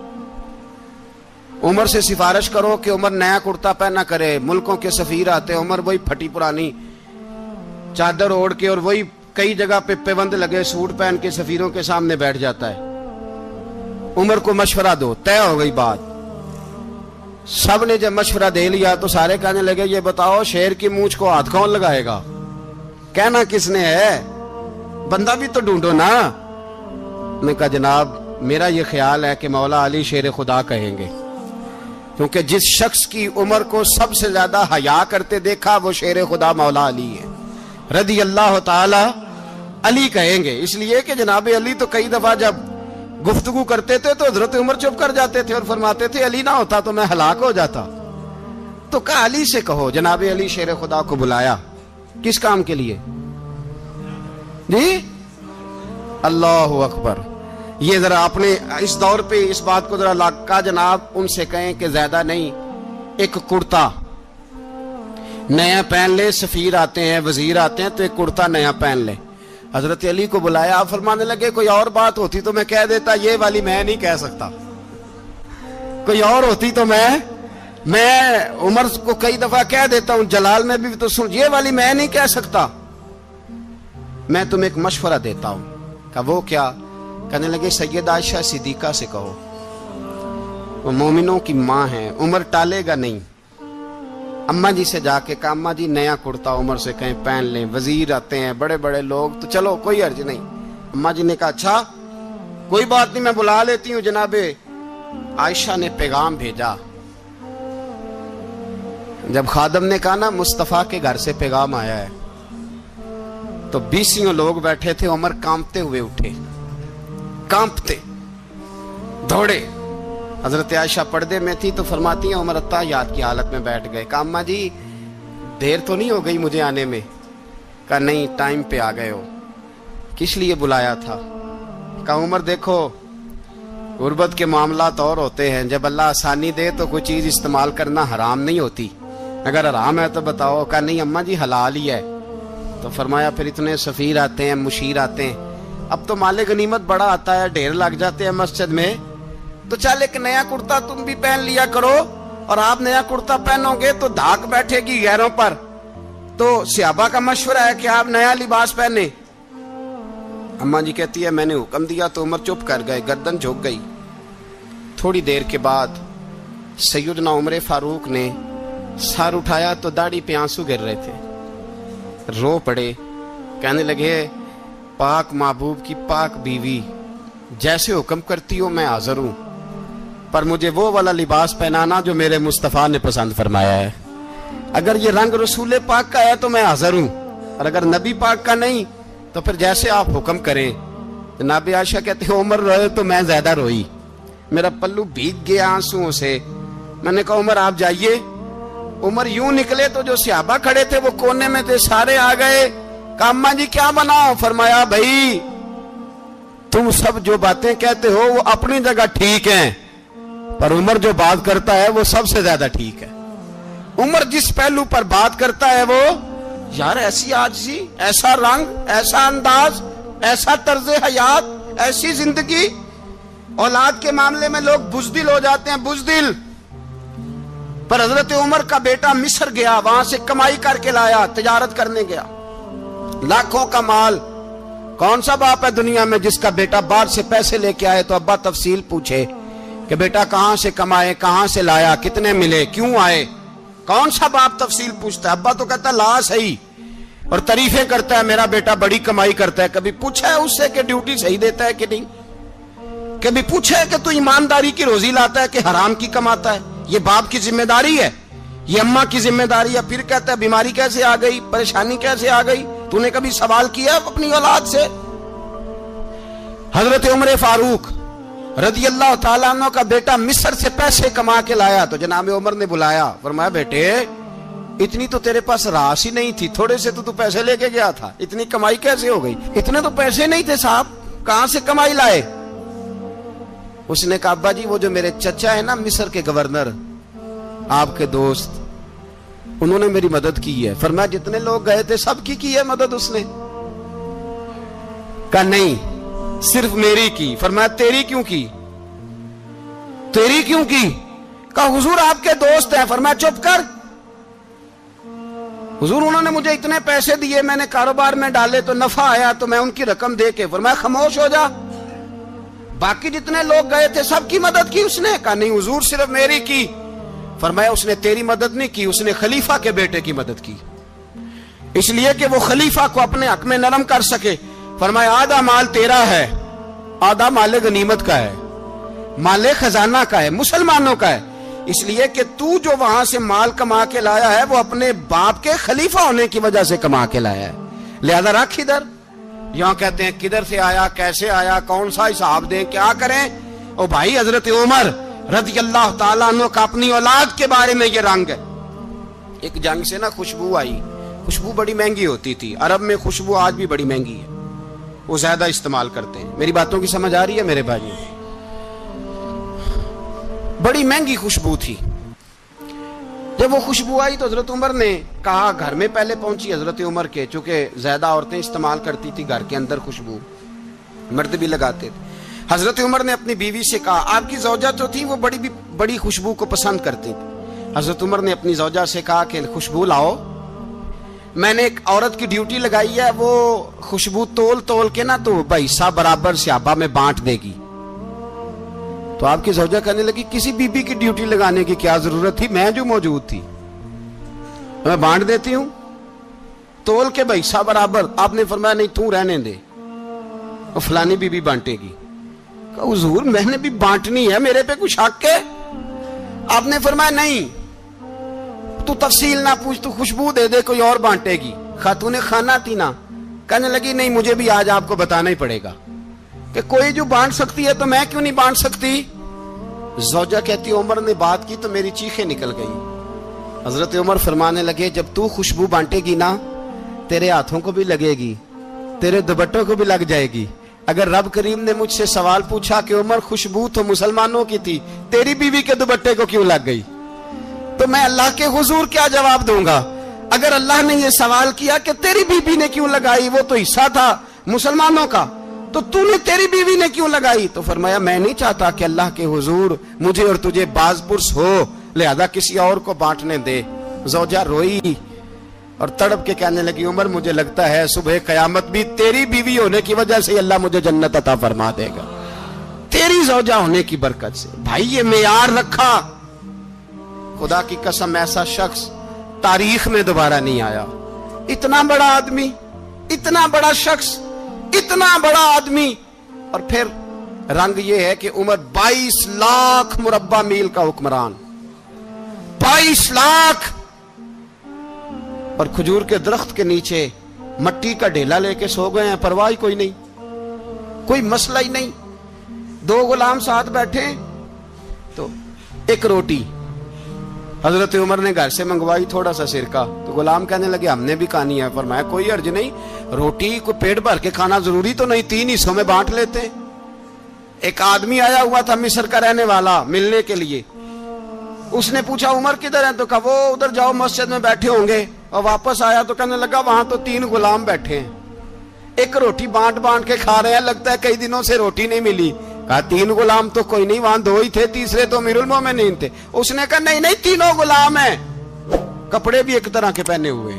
عمر سے سفارش کرو کہ عمر نیا کرتا پہنا کرے. ملکوں کے سفیر آتے, عمر وہی پھٹی پرانی چادر اوڑھ کے اور وہی کئی جگہ پہ پیوند لگے سوٹ پہن کے سفیروں کے سامنے بیٹھ جاتا ہے. عمر کو مشورہ دو, طے ہو گئی بات. سب نے جب مشورہ دے لیا تو سارے کہنے لگے یہ بتاؤ شیر کی مونچھ کو ہاتھ کون لگائے گا؟ کہنا کس نے ہے, بندہ بھی تو ڈھونڈو نا. نے کہا جناب میرا یہ خیال ہے کہ مولا علی شیر خدا کہیں گے, کیونکہ جس شخص کی عمر کو سب سے زیادہ حیا کرتے دیکھا وہ شیر خدا مولا علی ہے رضی اللہ تعالی علی کہیں گے. اس لیے کہ جناب علی تو کئی دفعہ جب گفتگو کرتے تھے تو حضرت عمر چپ کر جاتے تھے اور فرماتے تھے علی نہ ہوتا تو میں ہلاک ہو جاتا. تو کہا علی سے کہو. جناب علی شیر خدا کو بلایا, کس کام کے لیے جی؟ اللہ اکبر. یہ ذرا اپنے اس دور پہ اس بات کو ذرا لاکا جناب ان سے کہیں کہ زیادہ نہیں, ایک کرتا نیا پہن لے. سفیر آتے ہیں, وزیر آتے ہیں تو ایک کرتا نیا پہن لے. حضرت علی کو بلایا. آپ فرمانے لگے کوئی اور بات ہوتی تو میں کہہ دیتا, یہ والی میں نہیں کہہ سکتا. کوئی اور ہوتی تو میں عمر کو کئی دفعہ کہہ دیتا ہوں, جلال میں بھی تو سن, یہ والی میں نہیں کہہ سکتا. میں تمہیں ایک مشورہ دیتا ہوں. کہا وہ کیا؟ کہنے لگے سید عائشہ صدیقہ سے کہو, وہ مومنوں کی ماں ہیں, عمر ٹالے گا نہیں. اماں جی سے جا کے کہا اماں جی نیا کرتا عمر سے کہیں پہن لیں, وزیر آتے ہیں بڑے بڑے لوگ, تو چلو کوئی حرج نہیں. اماں جی نے کہا اچھا کوئی بات نہیں میں بلا لیتی ہوں. جناب عائشہ نے پیغام بھیجا. جب خادم نے کہا نا مصطفیٰ کے گھر سے پیغام آیا ہے, تو 20 لوگ بیٹھے تھے. عمر کانپتے ہوئے اٹھے, کانپتے دوڑے. حضرت عائشہ پردے میں تھی تو فرماتی ہیں عمر اتحیات کی حالت میں بیٹھ گئے. کہا اماں جی دیر تو نہیں ہو گئی مجھے آنے میں؟ کہا نہیں ٹائم پہ آ گئے ہو. کس لیے بلایا تھا؟ کہا عمر دیکھو غربت کے معاملات اور ہوتے ہیں, جب اللہ آسانی دے تو کوئی چیز استعمال کرنا حرام نہیں ہوتی, اگر حرام ہے تو بتاؤ. کہا نہیں اماں جی حلال ہی ہے. تو فرمایا پھر اتنے سفیر آتے ہیں, مشیر آتے ہیں, اب تو مال غنیمت بڑا آتا ہے, ڈھیر لگ جاتے ہیں مسجد میں, تو چل ایک نیا کرتا تم بھی پہن لیا کرو, اور آپ نیا کرتا پہنو گے تو دھاک بیٹھے گی غیروں پر. تو صحابہ کا مشورہ ہے کہ آپ نیا لباس پہنے. اماں جی کہتی ہے میں نے حکم دیا تو عمر چپ کر گئے, گردن جھک گئی. تھوڑی دیر کے بعد سیدنا عمر فاروق نے سر اٹھایا تو داڑھی پہ آنسو گر رہے تھے, رو پڑے. کہنے لگے پاک محبوب کی پاک بیوی, جیسے حکم کرتی ہو میں حاضر ہوں, پر مجھے وہ والا لباس پہنانا جو میرے مصطفیٰ نے پسند فرمایا ہے. اگر یہ رنگ رسول پاک کا ہے تو میں حاضر ہوں, اور اگر نبی پاک کا نہیں تو پھر جیسے آپ حکم کریں. جناب عائشہ کہتے ہیں عمر روئے تو میں زیادہ روئی, میرا پلو بھیگ گیا آنسوؤں سے. میں نے کہا عمر آپ جائیے. عمر یوں نکلے تو جو صحابہ کھڑے تھے وہ کونے میں تھے, سارے آ گئے. کہا اماں جی کیا بناؤ؟ فرمایا بھائی تم سب جو باتیں کہتے ہو وہ اپنی جگہ ٹھیک ہیں, پر عمر جو بات کرتا ہے وہ سب سے زیادہ ٹھیک ہے. عمر جس پہلو پر بات کرتا ہے وہ, یار ایسی عاجزی, ایسا رنگ, ایسا انداز, ایسا طرز حیات, ایسی زندگی. اولاد کے معاملے میں لوگ بزدل ہو جاتے ہیں, بزدل. پر حضرت عمر کا بیٹا مصر گیا, وہاں سے کمائی کر کے لایا, تجارت کرنے گیا, لاکھوں کا مال. کون سا باپ ہے دنیا میں جس کا بیٹا باہر سے پیسے لے کے آئے تو ابا تفصیل پوچھے کہ بیٹا کہاں سے کمائے, کہاں سے لایا, کتنے ملے, کیوں آئے؟ کون سا باپ تفصیل پوچھتا ہے؟ ابا تو کہتا ہے لا صحیح, اور تعریفیں کرتا ہے میرا بیٹا بڑی کمائی کرتا ہے. کبھی پوچھا ہے اس سے کہ ڈیوٹی صحیح دیتا ہے کہ نہیں؟ کبھی پوچھا ہے کہ تو ایمانداری کی روزی لاتا ہے کہ حرام کی کماتا ہے؟ یہ باپ کی ذمہ داری ہے, یہ اماں کی ذمہ داری ہے. پھر کہتا ہے بیماری کیسے آ گئی, پریشانی کیسے آ گئی, تو نے کبھی سوال کیا اپنی اولاد سے؟ حضرت عمر فاروق رضی اللہ تعالیٰ عنہ کا بیٹا مصر سے پیسے کما کے لایا تو جناب عمر نے بلایا, فرمایا بیٹے اتنی تو تیرے پاس راس ہی نہیں تھی, تھوڑے سے تو پیسے لے کے گیا تھا, اتنی کمائی کیسے ہو گئی؟ اتنے تو پیسے نہیں تھے صاحب, کہاں سے کمائی لائے؟ اس نے کہا ابا جی وہ جو میرے چچا ہے نا مصر کے گورنر, آپ کے دوست, انہوں نے میری مدد کی ہے. فرمایا جتنے لوگ گئے تھے سب کی ہے مدد اس نے؟ کہا نہیں صرف میری کی. فرمایا تیری کیوں کی؟ تیری کیوں کی؟ کہا حضور آپ کے دوست ہیں. فرمایا چپ کر, حضور انہوں نے مجھے اتنے پیسے دیے, میں نے کاروبار میں ڈالے تو نفع آیا تو میں ان کی رقم دے کے. فرمایا خاموش ہو جا, باقی جتنے لوگ گئے تھے سب کی مدد کی اس نے؟ کہا نہیں حضور صرف میری کی. فرمایا اس نے تیری مدد نہیں کی, اس نے خلیفہ کے بیٹے کی مدد کی, اس لیے کہ وہ خلیفہ کو اپنے حق میں نرم کر سکے. فرمایا آدھا مال تیرا ہے, آدھا مال غنیمت کا ہے, مال خزانہ کا ہے, مسلمانوں کا ہے, اس لیے کہ تو جو وہاں سے مال کما کے لایا ہے وہ اپنے باپ کے خلیفہ ہونے کی وجہ سے کما کے لایا ہے, لہذا رکھ ادھر. یہاں کہتے ہیں کدھر سے آیا, کیسے آیا, کون سا حساب دیں, کیا کریں؟ او بھائی حضرت عمر رضی اللہ تعالیٰ عنہ کا اپنی اولاد کے بارے میں یہ رنگ ہے. ایک جنگ سے نا خوشبو آئی, خوشبو بڑی مہنگی ہوتی تھی, عرب میں خوشبو آج بھی بڑی مہنگی ہے, وہ زیادہ استعمال کرتے ہیں. میری باتوں کی سمجھ آ رہی ہے میرے بھائیوں؟ بڑی مہنگی خوشبو تھی. جب وہ خوشبو آئی تو حضرت عمر نے کہا، گھر میں پہلے پہنچی حضرت عمر کے، چونکہ زیادہ عورتیں استعمال کرتی تھی گھر کے اندر خوشبو، مرد بھی لگاتے تھے. حضرت عمر نے اپنی بیوی سے کہا، آپ کی زوجہ جو تھی وہ بڑی خوشبو کو پسند کرتی تھی. حضرت عمر نے اپنی زوجہ سے کہا کہ خوشبو لاؤ، میں نے ایک عورت کی ڈیوٹی لگائی ہے، وہ خوشبو تول کے نا تو حصہ برابر صحابہ میں بانٹ دے گی. تو آپ کی زوجہ کہنے لگی، کسی بی بی کی ڈیوٹی لگانے کی کیا ضرورت تھی، میں جو موجود تھی میں بانٹ دیتی ہوں تول کے حصہ برابر. آپ نے فرمایا نہیں، تو رہنے دے، اور فلانی بی بی بانٹے گی. کہا حضور میں نے بھی بانٹنی ہے، میرے پہ کچھ حق ہے؟ آپ نے فرمایا نہیں، تو تفصیل نہ پوچھ، تو خوشبو دے دے، کوئی اور بانٹے گی. خاتون خانہ تھی نا، کہنے لگی نہیں، مجھے بھی آج آپ کو بتانا ہی پڑے گا کہ کوئی جو بانٹ سکتی ہے تو میں کیوں نہیں بانٹ سکتی. زوجہ کہتی عمر نے بات کی تو میری چیخیں نکل گئی. حضرت عمر فرمانے لگے، جب تو خوشبو بانٹے گی نا، تیرے ہاتھوں کو بھی لگے گی، تیرے دوپٹوں کو بھی لگ جائے گی. اگر رب کریم نے مجھ سے سوال پوچھا کہ عمر خوشبو تو مسلمانوں کی تھی، تیری بیوی کے دوپٹے کو کیوں لگ گئی، تو میں اللہ کے حضور کیا جواب دوں گا؟ اگر اللہ نے یہ سوال کیا کہ تیری بیوی نے کیوں لگائی، وہ تو حصہ تھا مسلمانوں کا، تو تو نے تیری بیوی نے کیوں لگائی؟ تو فرمایا میں نہیں چاہتا کہ اللہ کے حضور مجھے اور تجھے باز پرس ہو، لہذا کسی اور کو بانٹنے دے. زوجہ روئی اور تڑپ کے کہنے لگی، عمر مجھے لگتا ہے صبح قیامت بھی تیری بیوی ہونے کی وجہ سے اللہ مجھے جنت عطا فرما دے گا، تیری زوجہ ہونے کی برکت سے. بھائی یہ معیار رکھا، خدا کی قسم ایسا شخص تاریخ میں دوبارہ نہیں آیا. اتنا بڑا آدمی، اتنا بڑا شخص، اتنا بڑا آدمی، اور پھر رنگ یہ ہے کہ عمر 22 لاکھ مربع میل کا حکمران، 22 لاکھ، اور کھجور کے درخت کے نیچے مٹی کا ڈھیلا لے کے سو گئے ہیں، پرواہ کوئی نہیں، کوئی مسئلہ ہی نہیں. 2 غلام ساتھ بیٹھے تو ایک روٹی حضرت عمر نے گھر سے منگوائی، تھوڑا سا سرکہ، تو غلام کہنے لگے ہم نے بھی کھانی ہے. فرمایا کوئی حرج نہیں، روٹی کو پیٹ بھر کے کھانا ضروری تو نہیں، 3 حصوں میں بانٹ لیتے. ایک آدمی آیا ہوا تھا مصر کا رہنے والا ملنے کے لیے، اس نے پوچھا عمر کدھر ہیں، تو کہا وہ ادھر جاؤ مسجد میں بیٹھے ہوں گے. اور واپس آیا تو کہنے لگا وہاں تو 3 غلام بیٹھے ہیں، ایک روٹی بانٹ کے کھا رہے ہیں، لگتا ہے کئی دنوں سے روٹی نہیں ملی. کہا 3 غلام تو کوئی نہیں، وہاں 2 ہی تھے، تیسرے تو امیر المومنین تھے. اس نے کہا نہیں 3 غلام ہیں، کپڑے بھی ایک طرح کے پہنے ہوئے،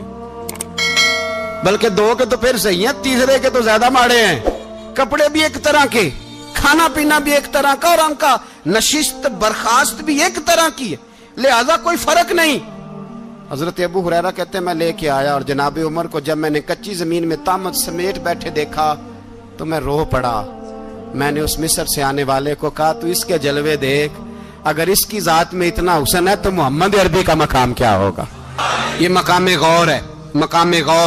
بلکہ 2 کے تو پھر صحیح ہیں، تیسرے کے تو زیادہ ماڑے ہیں. کپڑے بھی ایک طرح کے، کھانا پینا بھی ایک طرح کا، اور ان کا نشست برخاست بھی ایک طرح کی ہے، لہذا کوئی فرق نہیں. حضرت ابو ہریرہ کہتے ہیں میں لے کے آیا، اور جناب عمر کو جب میں نے کچی زمین میں تامت سمیٹ بیٹھے دیکھا تو میں رو پڑا. میں نے اس مصر سے آنے والے کو کہا تو اس کے جلوے دیکھ، اگر اس کی ذات میں اتنا حسن ہے تو محمد عربی کا مقام کیا ہوگا. یہ مقام غور ہے، مقام غور.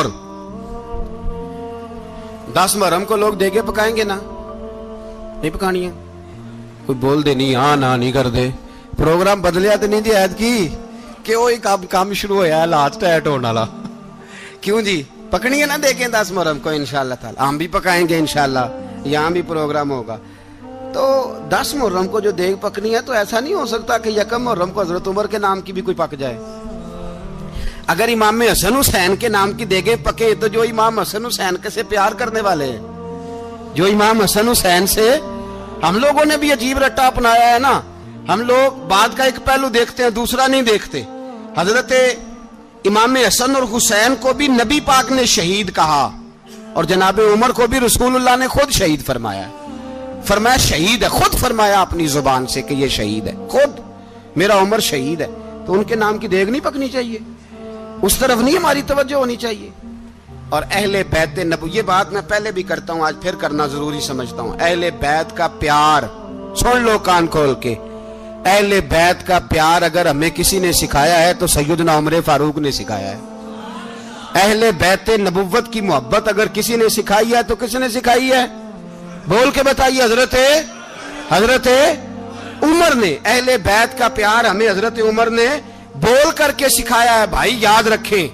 10 محرم کو لوگ دیگے پکائیں گے نا، نہیں پکانی ہے، کوئی بول دے نہیں، ہاں نہ نہیں کر دے، پروگرام بدلیا تو نہیں دی عید کی کہ وہ ایک کام شروع ہویا ہے لات ٹائٹ ہونے والا. کیوں جی پکنی ہے نا دیکھیں 10 محرم کو انشاءاللہ تعالی، ہم بھی پکائیں گے انشاءاللہ، یہاں بھی پروگرام ہوگا. تو 10 محرم کو جو دیگ پکنی ہے تو ایسا نہیں ہو سکتا کہ 1 محرم کو حضرت عمر کے نام کی بھی کوئی پک جائے. اگر امام حسن حسین کے نام کی دیگیں پکے تو جو امام حسن حسین سے پیار کرنے والے ہیں، جو امام حسن حسین سے، ہم لوگوں نے بھی عجیب رٹا اپنایا ہے نا، ہم لوگ بات کا ایک پہلو دیکھتے ہیں دوسرا نہیں دیکھتے. حضرت امام حسن اور حسین کو بھی نبی پاک نے شہید کہا، اور جناب عمر کو بھی رسول اللہ نے خود شہید فرمایا. فرمایا شہید ہے، خود فرمایا اپنی زبان سے کہ یہ شہید ہے، خود میرا عمر شہید ہے. تو ان کے نام کی دیگ نہیں پکنی چاہیے، اس طرف نہیں ہماری توجہ ہونی چاہیے. اور اہل بیت نبوی، یہ بات میں پہلے بھی کرتا ہوں، آج پھر کرنا ضروری سمجھتا ہوں. اہل بیت کا پیار سن لو کان کھول کے، اہل بیت کا پیار اگر ہمیں کسی نے سکھایا ہے تو سیدنا عمر فاروق نے سکھایا ہے. اہل بیت نبوت کی محبت اگر کسی نے سکھائی ہے تو کس نے سکھائی ہے؟ بول کے بتائیے. حضرت عمر نے. اہل بیت کا پیار ہمیں حضرت عمر نے بول کر کے سکھایا ہے. بھائی یاد رکھیں،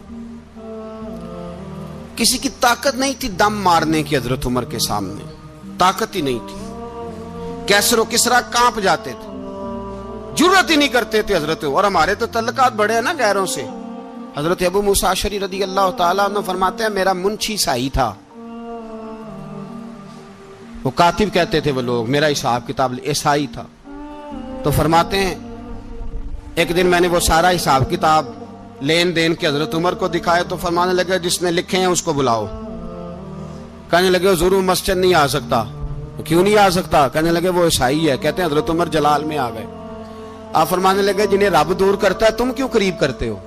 کسی کی طاقت نہیں تھی دم مارنے کی حضرت عمر کے سامنے، طاقت ہی نہیں تھی. کیسر و کسرا کانپ جاتے تھے. जरूरत ही नहीं करते थे हजरत। और हमारे तो तल्लकात बड़े हैं ना गैरों से। हजरत अबू मूसा अशअरी रदी अल्लाह ताला अन्हु फरमाते हैं मेरा मुंशी साई था, वो कातिब कहते थे वो लोग, मेरा हिसाब किताब ईसाई था। तो फरमाते हैं एक दिन मैंने वो सारा हिसाब किताब लेन देन के हजरत उमर को दिखाए तो फरमाने लगे जिसने लिखे हैं उसको बुलाओ। कहने लगे हुजूर मस्जिद नहीं आ सकता। क्यों नहीं आ सकता? कहने लगे वो ईसाई है। कहते हैं हजरत उमर जलाल में आ गए। आप फरमाने लगे जिन्हें रब दूर करता है तुम क्यों करीब करते हो?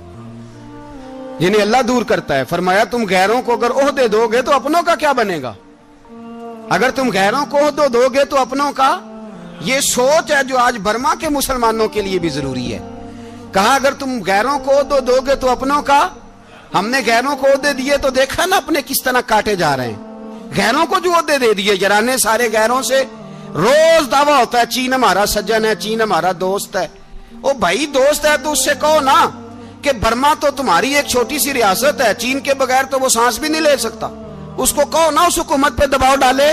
जिन्हें अल्लाह दूर करता है। फरमाया तुम गैरों को अगर ओहदे दोगे तो अपनों का क्या बनेगा? अगर तुम गैरों को ओहदे दोगे तो अपनों का। ये सोच है जो आज बर्मा के मुसलमानों के लिए भी जरूरी है। कहा अगर तुम गैरों को ओहदे दोगे तो अपनों का। हमने गैरों को ओहदे दिए तो देखा ना अपने किस तरह काटे जा रहे हैं। गैरों को जो ओहदे दे दिए जराने सारे गैरों से। रोज दावा होता है चीन हमारा सज्जन है, चीन हमारा दोस्त है। ओ भाई दोस्त है तो उससे कहो ना कि बर्मा तो तुम्हारी एक छोटी सी रियासत है, चीन के बगैर तो वो सांस भी नहीं ले सकता। उसको कहो ना उस हुकूमत पे दबाव डाले।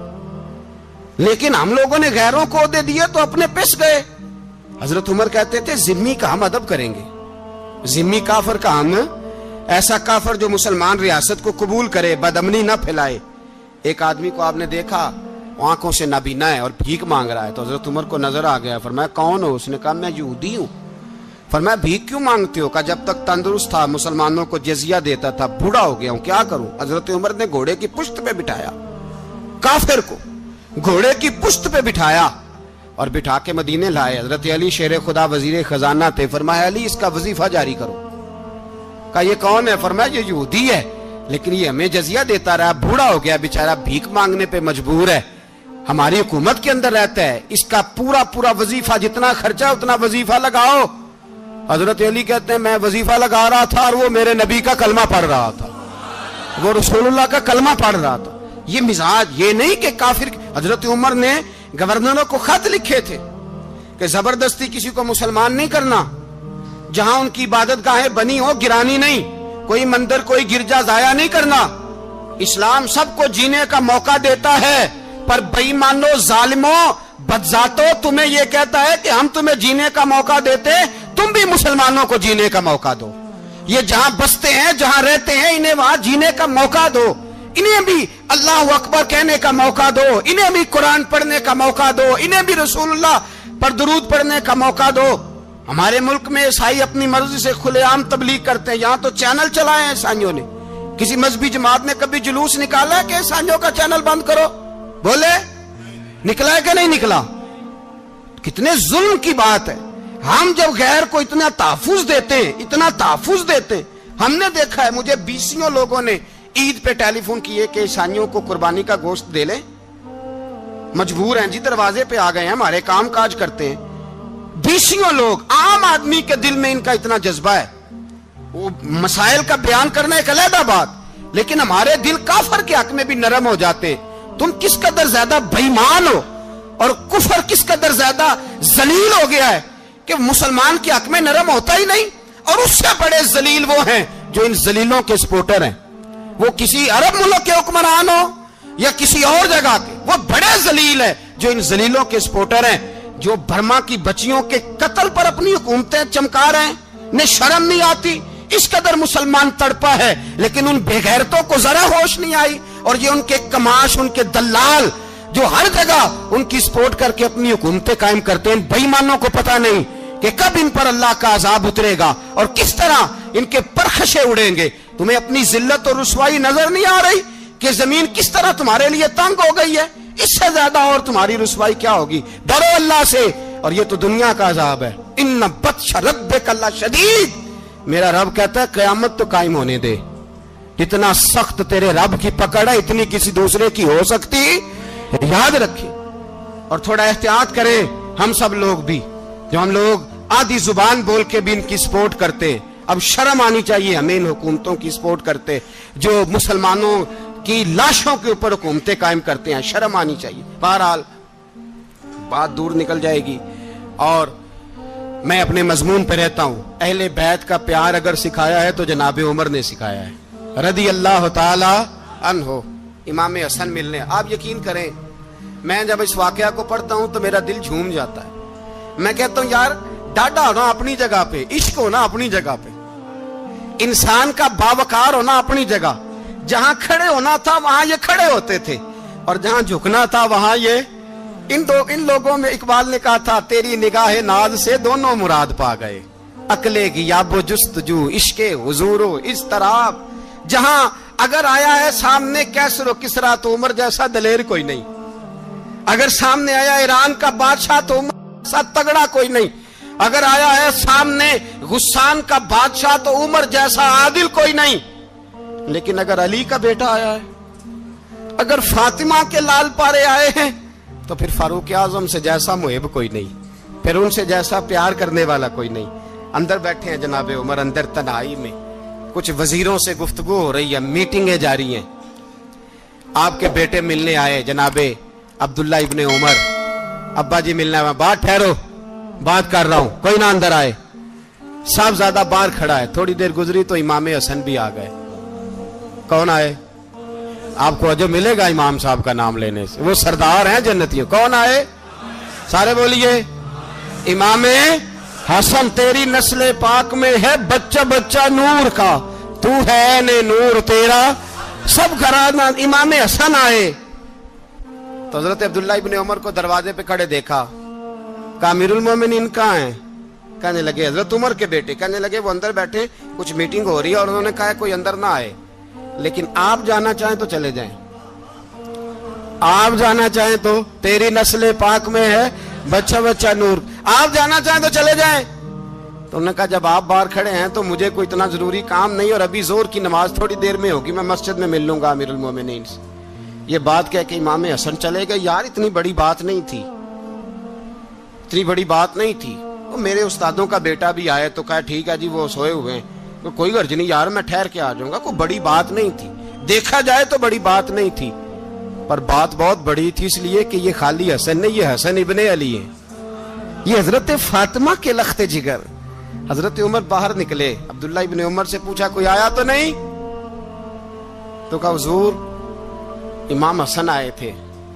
लेकिन हम लोगों ने गैरों को दे दिए तो अपने पिस गए। हजरत उमर कहते थे जिम्मी का हम अदब करेंगे, जिम्मी काफर का हम, ऐसा काफर जो मुसलमान रियासत को कबूल करे, बदअमनी ना फैलाए। एक आदमी को आपने देखा आंखों से नाबीना है और भीख मांग रहा है, तो हजरत उमर को नजर आ गया। फरमाया कौन हो? उसने कहा मैं यहूदी हूं। फरमाया भीख क्यों मांगते हो? कहा जब तक तंदुरुस्त था मुसलमानों को जजिया देता था, बूढ़ा हो गया हूं क्या करूं? हजरत उमर ने घोड़े की पुश्त पे बिठाया, काफिर को घोड़े की पुश्त पे बिठाया और बिठा के मदीने लाए। हजरत अली शेर खुदा वजीर खजाना थे। फरमाया अली इसका वजीफा जारी करो। कहा ये कौन है? फरमाया ये यहूदी है लेकिन ये हमें जजिया देता रहा, बूढ़ा हो गया बेचारा, भीख मांगने पे मजबूर है, हमारी हुकूमत के अंदर रहता है, इसका पूरा पूरा वजीफा जितना खर्चा उतना वजीफा लगाओ। हजरत अली कहते हैं मैं वजीफा लगा रहा था और वो मेरे नबी का कलमा पढ़ रहा था, वो रसूलुल्लाह का कलमा पढ़ रहा था। ये मिजाज, ये नहीं कि काफिर। हजरत उमर ने गवर्नरों को खत लिखे थे कि जबरदस्ती किसी को मुसलमान नहीं करना, जहां उनकी इबादत गाहें बनी हो गिरानी नहीं, कोई मंदिर कोई गिरजा जाया नहीं करना। इस्लाम सबको जीने का मौका देता है, पर बेईमानो जालिमो बदजातो तुम्हें यह कहता है कि हम तुम्हें जीने का मौका देते, तुम भी मुसलमानों को जीने का मौका दो। ये जहां बसते हैं जहां रहते हैं इन्हें वहां जीने का मौका दो, इन्हें भी अल्लाह अकबर कहने का मौका दो, इन्हें भी कुरान पढ़ने का मौका दो, इन्हें भी रसूलुल्लाह पर दुरूद पढ़ने का मौका दो। हमारे मुल्क में ईसाई अपनी मर्जी से खुलेआम तबलीग करते हैं। यहां तो चैनल चलाए हैं ईसाइयों ने। किसी मजहबी जमात ने कभी जुलूस निकाला है कि ईसाइयों का चैनल बंद करो? बोले निकला है कि नहीं निकला? कितने जुल्म की बात है। हम जब गैर को इतना तहफुज देते हैं, इतना तहफुज देते हैं। हमने देखा है, मुझे 20 लोगों ने ईद पे टेलीफोन किए कि ईसाइयों को कुर्बानी का गोश्त दे लें, मजबूर हैं जी, दरवाजे पे आ गए हैं, हमारे काम काज करते हैं। 20 लोग, आम आदमी के दिल में इनका इतना जज्बा है। वो मसाइल का बयान करना एक अलग बात, लेकिन हमारे दिल काफर के हक में भी नरम हो जाते। तुम किस कदर ज्यादा बेईमान हो और कुफर किस कदर ज्यादा जलील हो गया है कि मुसलमान के हक में नरम होता ही नहीं। और उससे बड़े जलील वो हैं जो इन जलीलों के सपोर्टर हैं। वो किसी अरब मुल्क के हुक्मरान हो या किसी और जगह के, वो बड़े जलील है जो इन जलीलों के सपोर्टर हैं, जो बर्मा की बच्चियों के कत्ल पर अपनी हुकूमतें चमका रहे हैं। ने शर्म नहीं आती। इस कदर मुसलमान तड़पा है लेकिन उन बेगैरतों को जरा होश नहीं आई। और ये उनके कमाश, उनके दलाल जो हर जगह उनकी सपोर्ट करके अपनी हुकूमतें कायम करते हैं, बेईमानों को पता नहीं कि कब इन पर अल्लाह का अजाब उतरेगा और किस तरह इनके परखशे उड़ेंगे। तुम्हें अपनी जिल्लत और रुसवाई नजर नहीं आ रही कि जमीन किस तरह तुम्हारे लिए तंग हो गई है? इससे ज्यादा और तुम्हारी रुसवाई क्या होगी? डरो अल्लाह से, और ये तो दुनिया का अजाब है। इन्ना बत्श रब्बिक शदीद, मेरा रब कहता है कयामत तो कायम होने दे। जितना सख्त तेरे रब की पकड़ है इतनी किसी दूसरे की हो सकती, याद रखें। और थोड़ा एहतियात करें हम सब लोग भी, जो हम लोग आधी जुबान बोल के भी इनकी सपोर्ट करते। अब शर्म आनी चाहिए हमें इन हुकूमतों की सपोर्ट करते जो मुसलमानों की लाशों के ऊपर हुकूमतें कायम करते हैं। शर्म आनी चाहिए। बहरहाल बात दूर निकल जाएगी और मैं अपने मजमून पे रहता हूं। अहले बैत का प्यार अगर सिखाया है तो जनाब उमर ने सिखाया है रदी अल्लाह ताला अन्हो। इमाम हसन मिलने, आप यकीन करें मैं जब इस वाकया को पढ़ता हूं तो मेरा दिल झूम जाता है। میں کہتا ہوں یار ڈاڈا ہونا اپنی جگہ پہ، عشق ہونا اپنی جگہ پہ، انسان کا باوقار ہونا اپنی جگہ، جہاں کھڑے ہونا تھا وہاں یہ کھڑے ہوتے تھے، اور جہاں جھکنا تھا وہاں یہ ان لوگوں میں اقبال نے کہا تھا تیری نگاہ ناز سے دونوں مراد پا گئے، عقلے کی یاب و جستجو، عشق حضور و اضطراب، جہاں اگر آیا ہے سامنے کیسر و کسرا تو عمر جیسا دلیر کوئی نہیں، اگر سامنے آیا ایران کا بادشاہ تو عمر جیسا تگڑا کوئی نہیں، اگر آیا ہے سامنے غسان کا بادشاہ تو عمر جیسا عادل کوئی نہیں، لیکن اگر علی کا بیٹا آیا ہے، اگر فاطمہ کے لال پارے آئے ہیں تو پھر فاروق اعظم سے جیسا محب کوئی نہیں، پھر ان سے جیسا پیار کرنے والا کوئی نہیں۔ اندر بیٹھے ہیں جناب عمر، اندر تنہائی میں کچھ وزیروں سے گفتگو ہو رہی ہے، میٹنگیں جاری ہیں، آپ کے بیٹے ملنے آئے جناب عبداللہ ابن عمر، ابا جی ملنا ہے، بات ٹھہرو بات کر رہا ہوں، کوئی نہ اندر آئے، صاحب زیادہ باہر کھڑا ہے، تھوڑی دیر گزری تو امام حسن بھی آ گئے، کون آئے؟ آپ کو جو ملے گا امام صاحب کا نام لینے سے، وہ سردار ہیں جنتیوں، کون آئے؟ سارے بولیے امام حسن، تیری نسل پاک میں ہے بچہ بچہ نور کا، تو ہے نے نور تیرا سب گھرانہ، امام حسن آئے تو حضرت عبداللہ ابن عمر کو دروازے پہ کھڑے دیکھا، کہا امیر المومنین کہاں ہیں؟ کہنے لگے حضرت عمر کے بیٹے، کہنے لگے وہ اندر بیٹھے، کچھ میٹنگ ہو رہی ہے، اور انہوں نے کہا کوئی اندر نہ آئے، لیکن آپ جانا چاہیں تو چلے جائیں، آپ جانا چاہیں تو، تیری نسل پاک میں ہے بچہ بچہ نور، آپ جانا چاہیں تو چلے جائیں۔ تو انہوں نے کہا جب آپ باہر کھڑے ہیں تو مجھے کوئی اتنا ضروری کام نہیں، اور ابھی زور کی نماز تھوڑی دیر میں ہوگی، میں مسجد میں مل لوں گا امیر المومنین سے۔ یہ بات کہہ کے امام حسن چلے گئے، یار اتنی بڑی بات نہیں تھی، اتنی بڑی بات نہیں تھی، وہ میرے استادوں کا بیٹا بھی آئے تو کہا ٹھیک ہے جی وہ سوئے ہوئے ہیں، کوئی غرض نہیں یار میں ٹھہر کے آ جاؤں گا، کوئی بڑی بات نہیں تھی، دیکھا جائے تو بڑی بات نہیں تھی، پر بات بہت بڑی تھی، اس لیے کہ یہ خالی حسن نہیں، یہ حسن ابن علی ہے، یہ حضرت فاطمہ کے لخت جگر۔ حضرت عمر باہر نکلے، عبداللہ ابن عمر سے پوچھا کوئی آیا تو نہیں؟ تو کہا حضور امام حسن آئے تھے۔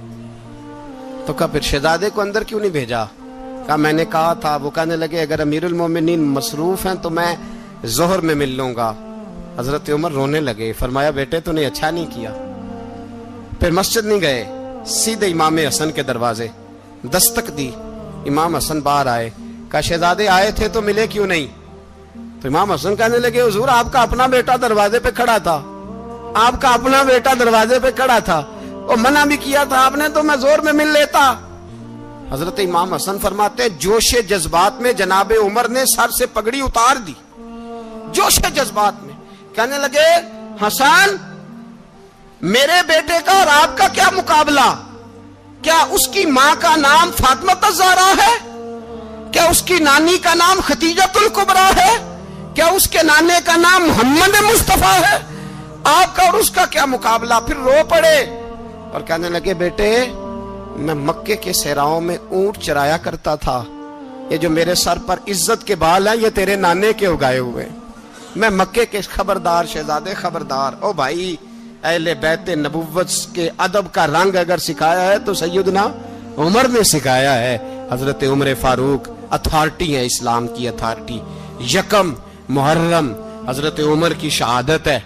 تو کہا پھر شہزادے کو اندر کیوں نہیں بھیجا؟ کہا میں نے کہا تھا، وہ کہنے لگے اگر امیر المومنین مصروف ہیں تو میں ظہر میں مل لوں گا۔ حضرت عمر رونے لگے، فرمایا بیٹے تو نے اچھا نہیں کیا۔ پھر مسجد نہیں گئے، سیدھے امام حسن کے دروازے دستک دی، امام حسن باہر آئے، کہا شہزادے آئے تھے تو ملے کیوں نہیں؟ تو امام حسن کہنے لگے حضور آپ کا اپنا بیٹا دروازے پہ کھڑا تھا، آپ کا اپنا بیٹا دروازے پہ کھڑا تھا، اور منع بھی کیا تھا آپ نے تو میں زور میں مل لیتا۔ حضرت امام حسن فرماتے جوش جذبات میں جناب عمر نے سر سے پگڑی اتار دی، جوش جذبات میں کہنے لگے حسن میرے بیٹے کا اور آپ کا کیا مقابلہ؟ کیا اس کی ماں کا نام فاطمہ الزہرا ہے؟ کیا اس کی نانی کا نام خدیجۃ الکبریٰ ہے؟ کیا اس کے نانے کا نام محمد مصطفیٰ ہے؟ آپ کا اور اس کا کیا مقابلہ؟ پھر رو پڑے اور کہنے لگے بیٹے میں مکے کے صحراؤں میں اونٹ چرایا کرتا تھا، یہ جو میرے سر پر عزت کے بال ہیں یہ تیرے نانے کے اگائے ہوئے، میں مکے کے خبردار شہزادے خبردار۔ او بھائی اہل بیت نبوت کے ادب کا رنگ اگر سکھایا ہے تو سیدنا عمر نے سکھایا ہے۔ حضرت عمر فاروق اتھارٹی ہے، اسلام کی اتھارٹی۔ یکم محرم حضرت عمر کی شہادت ہے،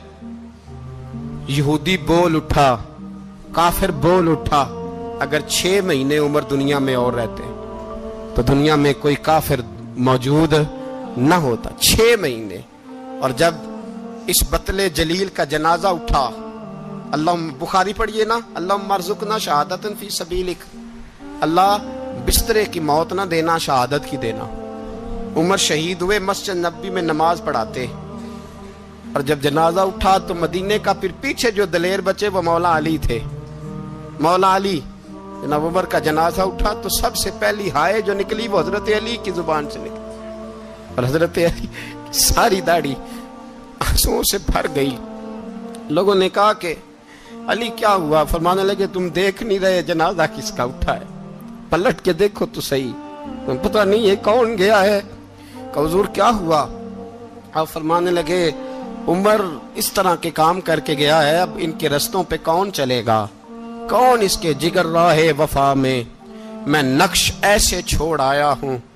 یہودی بول اٹھا، کافر بول اٹھا، اگر 6 مہینے عمر دنیا میں اور رہتے تو دنیا میں کوئی کافر موجود نہ ہوتا، 6 مہینے۔ اور جب اس بطل جلیل کا جنازہ اٹھا، اللہ بخاری پڑھیے نا، اللہم ارزقنا شہادت فی سبیلک، اللہ بسترے کی موت نہ دینا، شہادت کی دینا۔ عمر شہید ہوئے، مسجد نبوی میں نماز پڑھاتے، اور جب جنازہ اٹھا تو مدینے کا پھر پیچھے جو دلیر بچے وہ مولا علی تھے، مولا علی۔ جناب عمر کا جنازہ اٹھا تو سب سے پہلی ہائے جو نکلی وہ حضرت علی کی زبان سے نکلی، اور حضرت علی ساری داڑھی آنسوؤں سے بھر گئی۔ لوگوں نے کہا کہ علی کیا ہوا؟ فرمانے لگے تم دیکھ نہیں رہے جنازہ کس کا اٹھا ہے، پلٹ کے دیکھو تو صحیح، پتہ نہیں یہ کون گیا ہے۔ کہ حضور کیا ہوا؟ آپ فرمانے لگے عمر اس طرح کے کام کر کے گیا ہے، اب ان کے رستوں پہ کون چلے گا؟ کون اس کے جگر راہ وفا میں؟ میں نقش ایسے چھوڑ آیا ہوں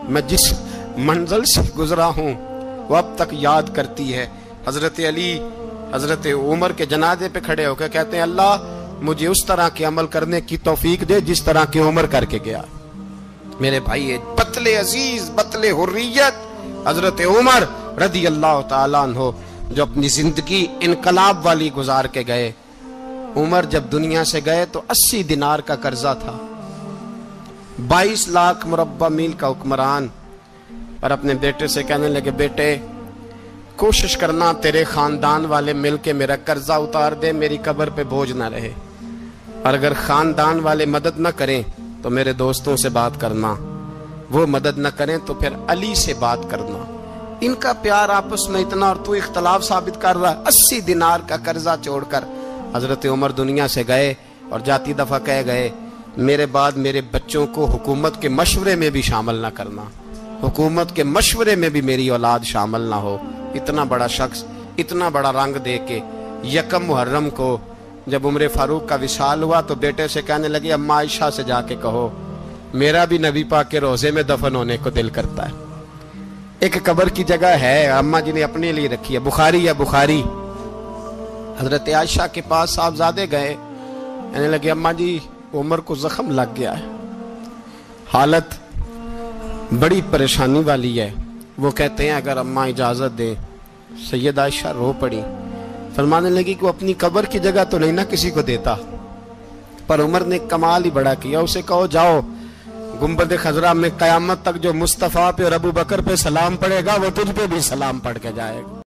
میں جس منزل سے گزرا ہوں وہ اب تک یاد کرتی ہے۔ حضرت علی حضرت عمر کے جنازے پہ کھڑے ہو کے کہتے ہیں اللہ مجھے اس طرح کے عمل کرنے کی توفیق دے جس طرح کی عمر کر کے گیا۔ میرے بھائی بطل عزیز، بطل حریت حضرت عمر رضی اللہ تعالیٰ عنہ جو اپنی زندگی انقلاب والی گزار کے گئے۔ عمر جب دنیا سے گئے تو 80 دینار کا قرضہ تھا، 22 لاکھ مربع میل کا حکمران، اور اپنے بیٹے سے کہنے لگے بیٹے کوشش کرنا تیرے خاندان والے مل کے میرا قرضہ اتار دے، میری قبر پہ بوجھ نہ رہے، اور اگر خاندان والے مدد نہ کریں تو میرے دوستوں سے بات کرنا، وہ مدد نہ کریں تو پھر علی سے بات کرنا۔ ان کا پیار آپس میں اتنا اور تو اختلاف ثابت کر رہا ہے۔ 80 دینار کا قرضہ چھوڑ کر حضرت عمر دنیا سے گئے اور جاتی دفعہ کہہ گئے میرے بعد میرے بچوں کو حکومت کے مشورے میں بھی شامل نہ کرنا، حکومت کے مشورے میں بھی میری اولاد شامل نہ ہو۔ اتنا بڑا شخص اتنا بڑا رنگ دے کے یکم محرم کو جب عمر فاروق کا وصال ہوا تو بیٹے سے کہنے لگے اماں عائشہ سے جا کے کہو میرا بھی نبی پاک کے روضے میں دفن ہونے کو دل کرتا ہے۔ ایک قبر کی جگہ ہے اماں جی نے اپنے لیے رکھی ہے، بخاری ہے بخاری۔ حضرت عائشہ کے پاس صاحبزادے گئے، کہنے لگے اماں جی عمر کو زخم لگ گیا ہے، حالت بڑی پریشانی والی ہے۔ وہ کہتے ہیں اگر اماں اجازت دیں۔ سید عائشہ رو پڑی، فرمانے لگی کہ وہ اپنی قبر کی جگہ تو نہیں نہ کسی کو دیتا، پر عمر نے کمال ہی بڑا کیا، اسے کہو جاؤ گنبد خضرا میں قیامت تک جو مصطفیٰ پہ اور ابو بکر پہ سلام پڑے گا وہ تجھ پہ بھی سلام پڑھ کے جائے گا۔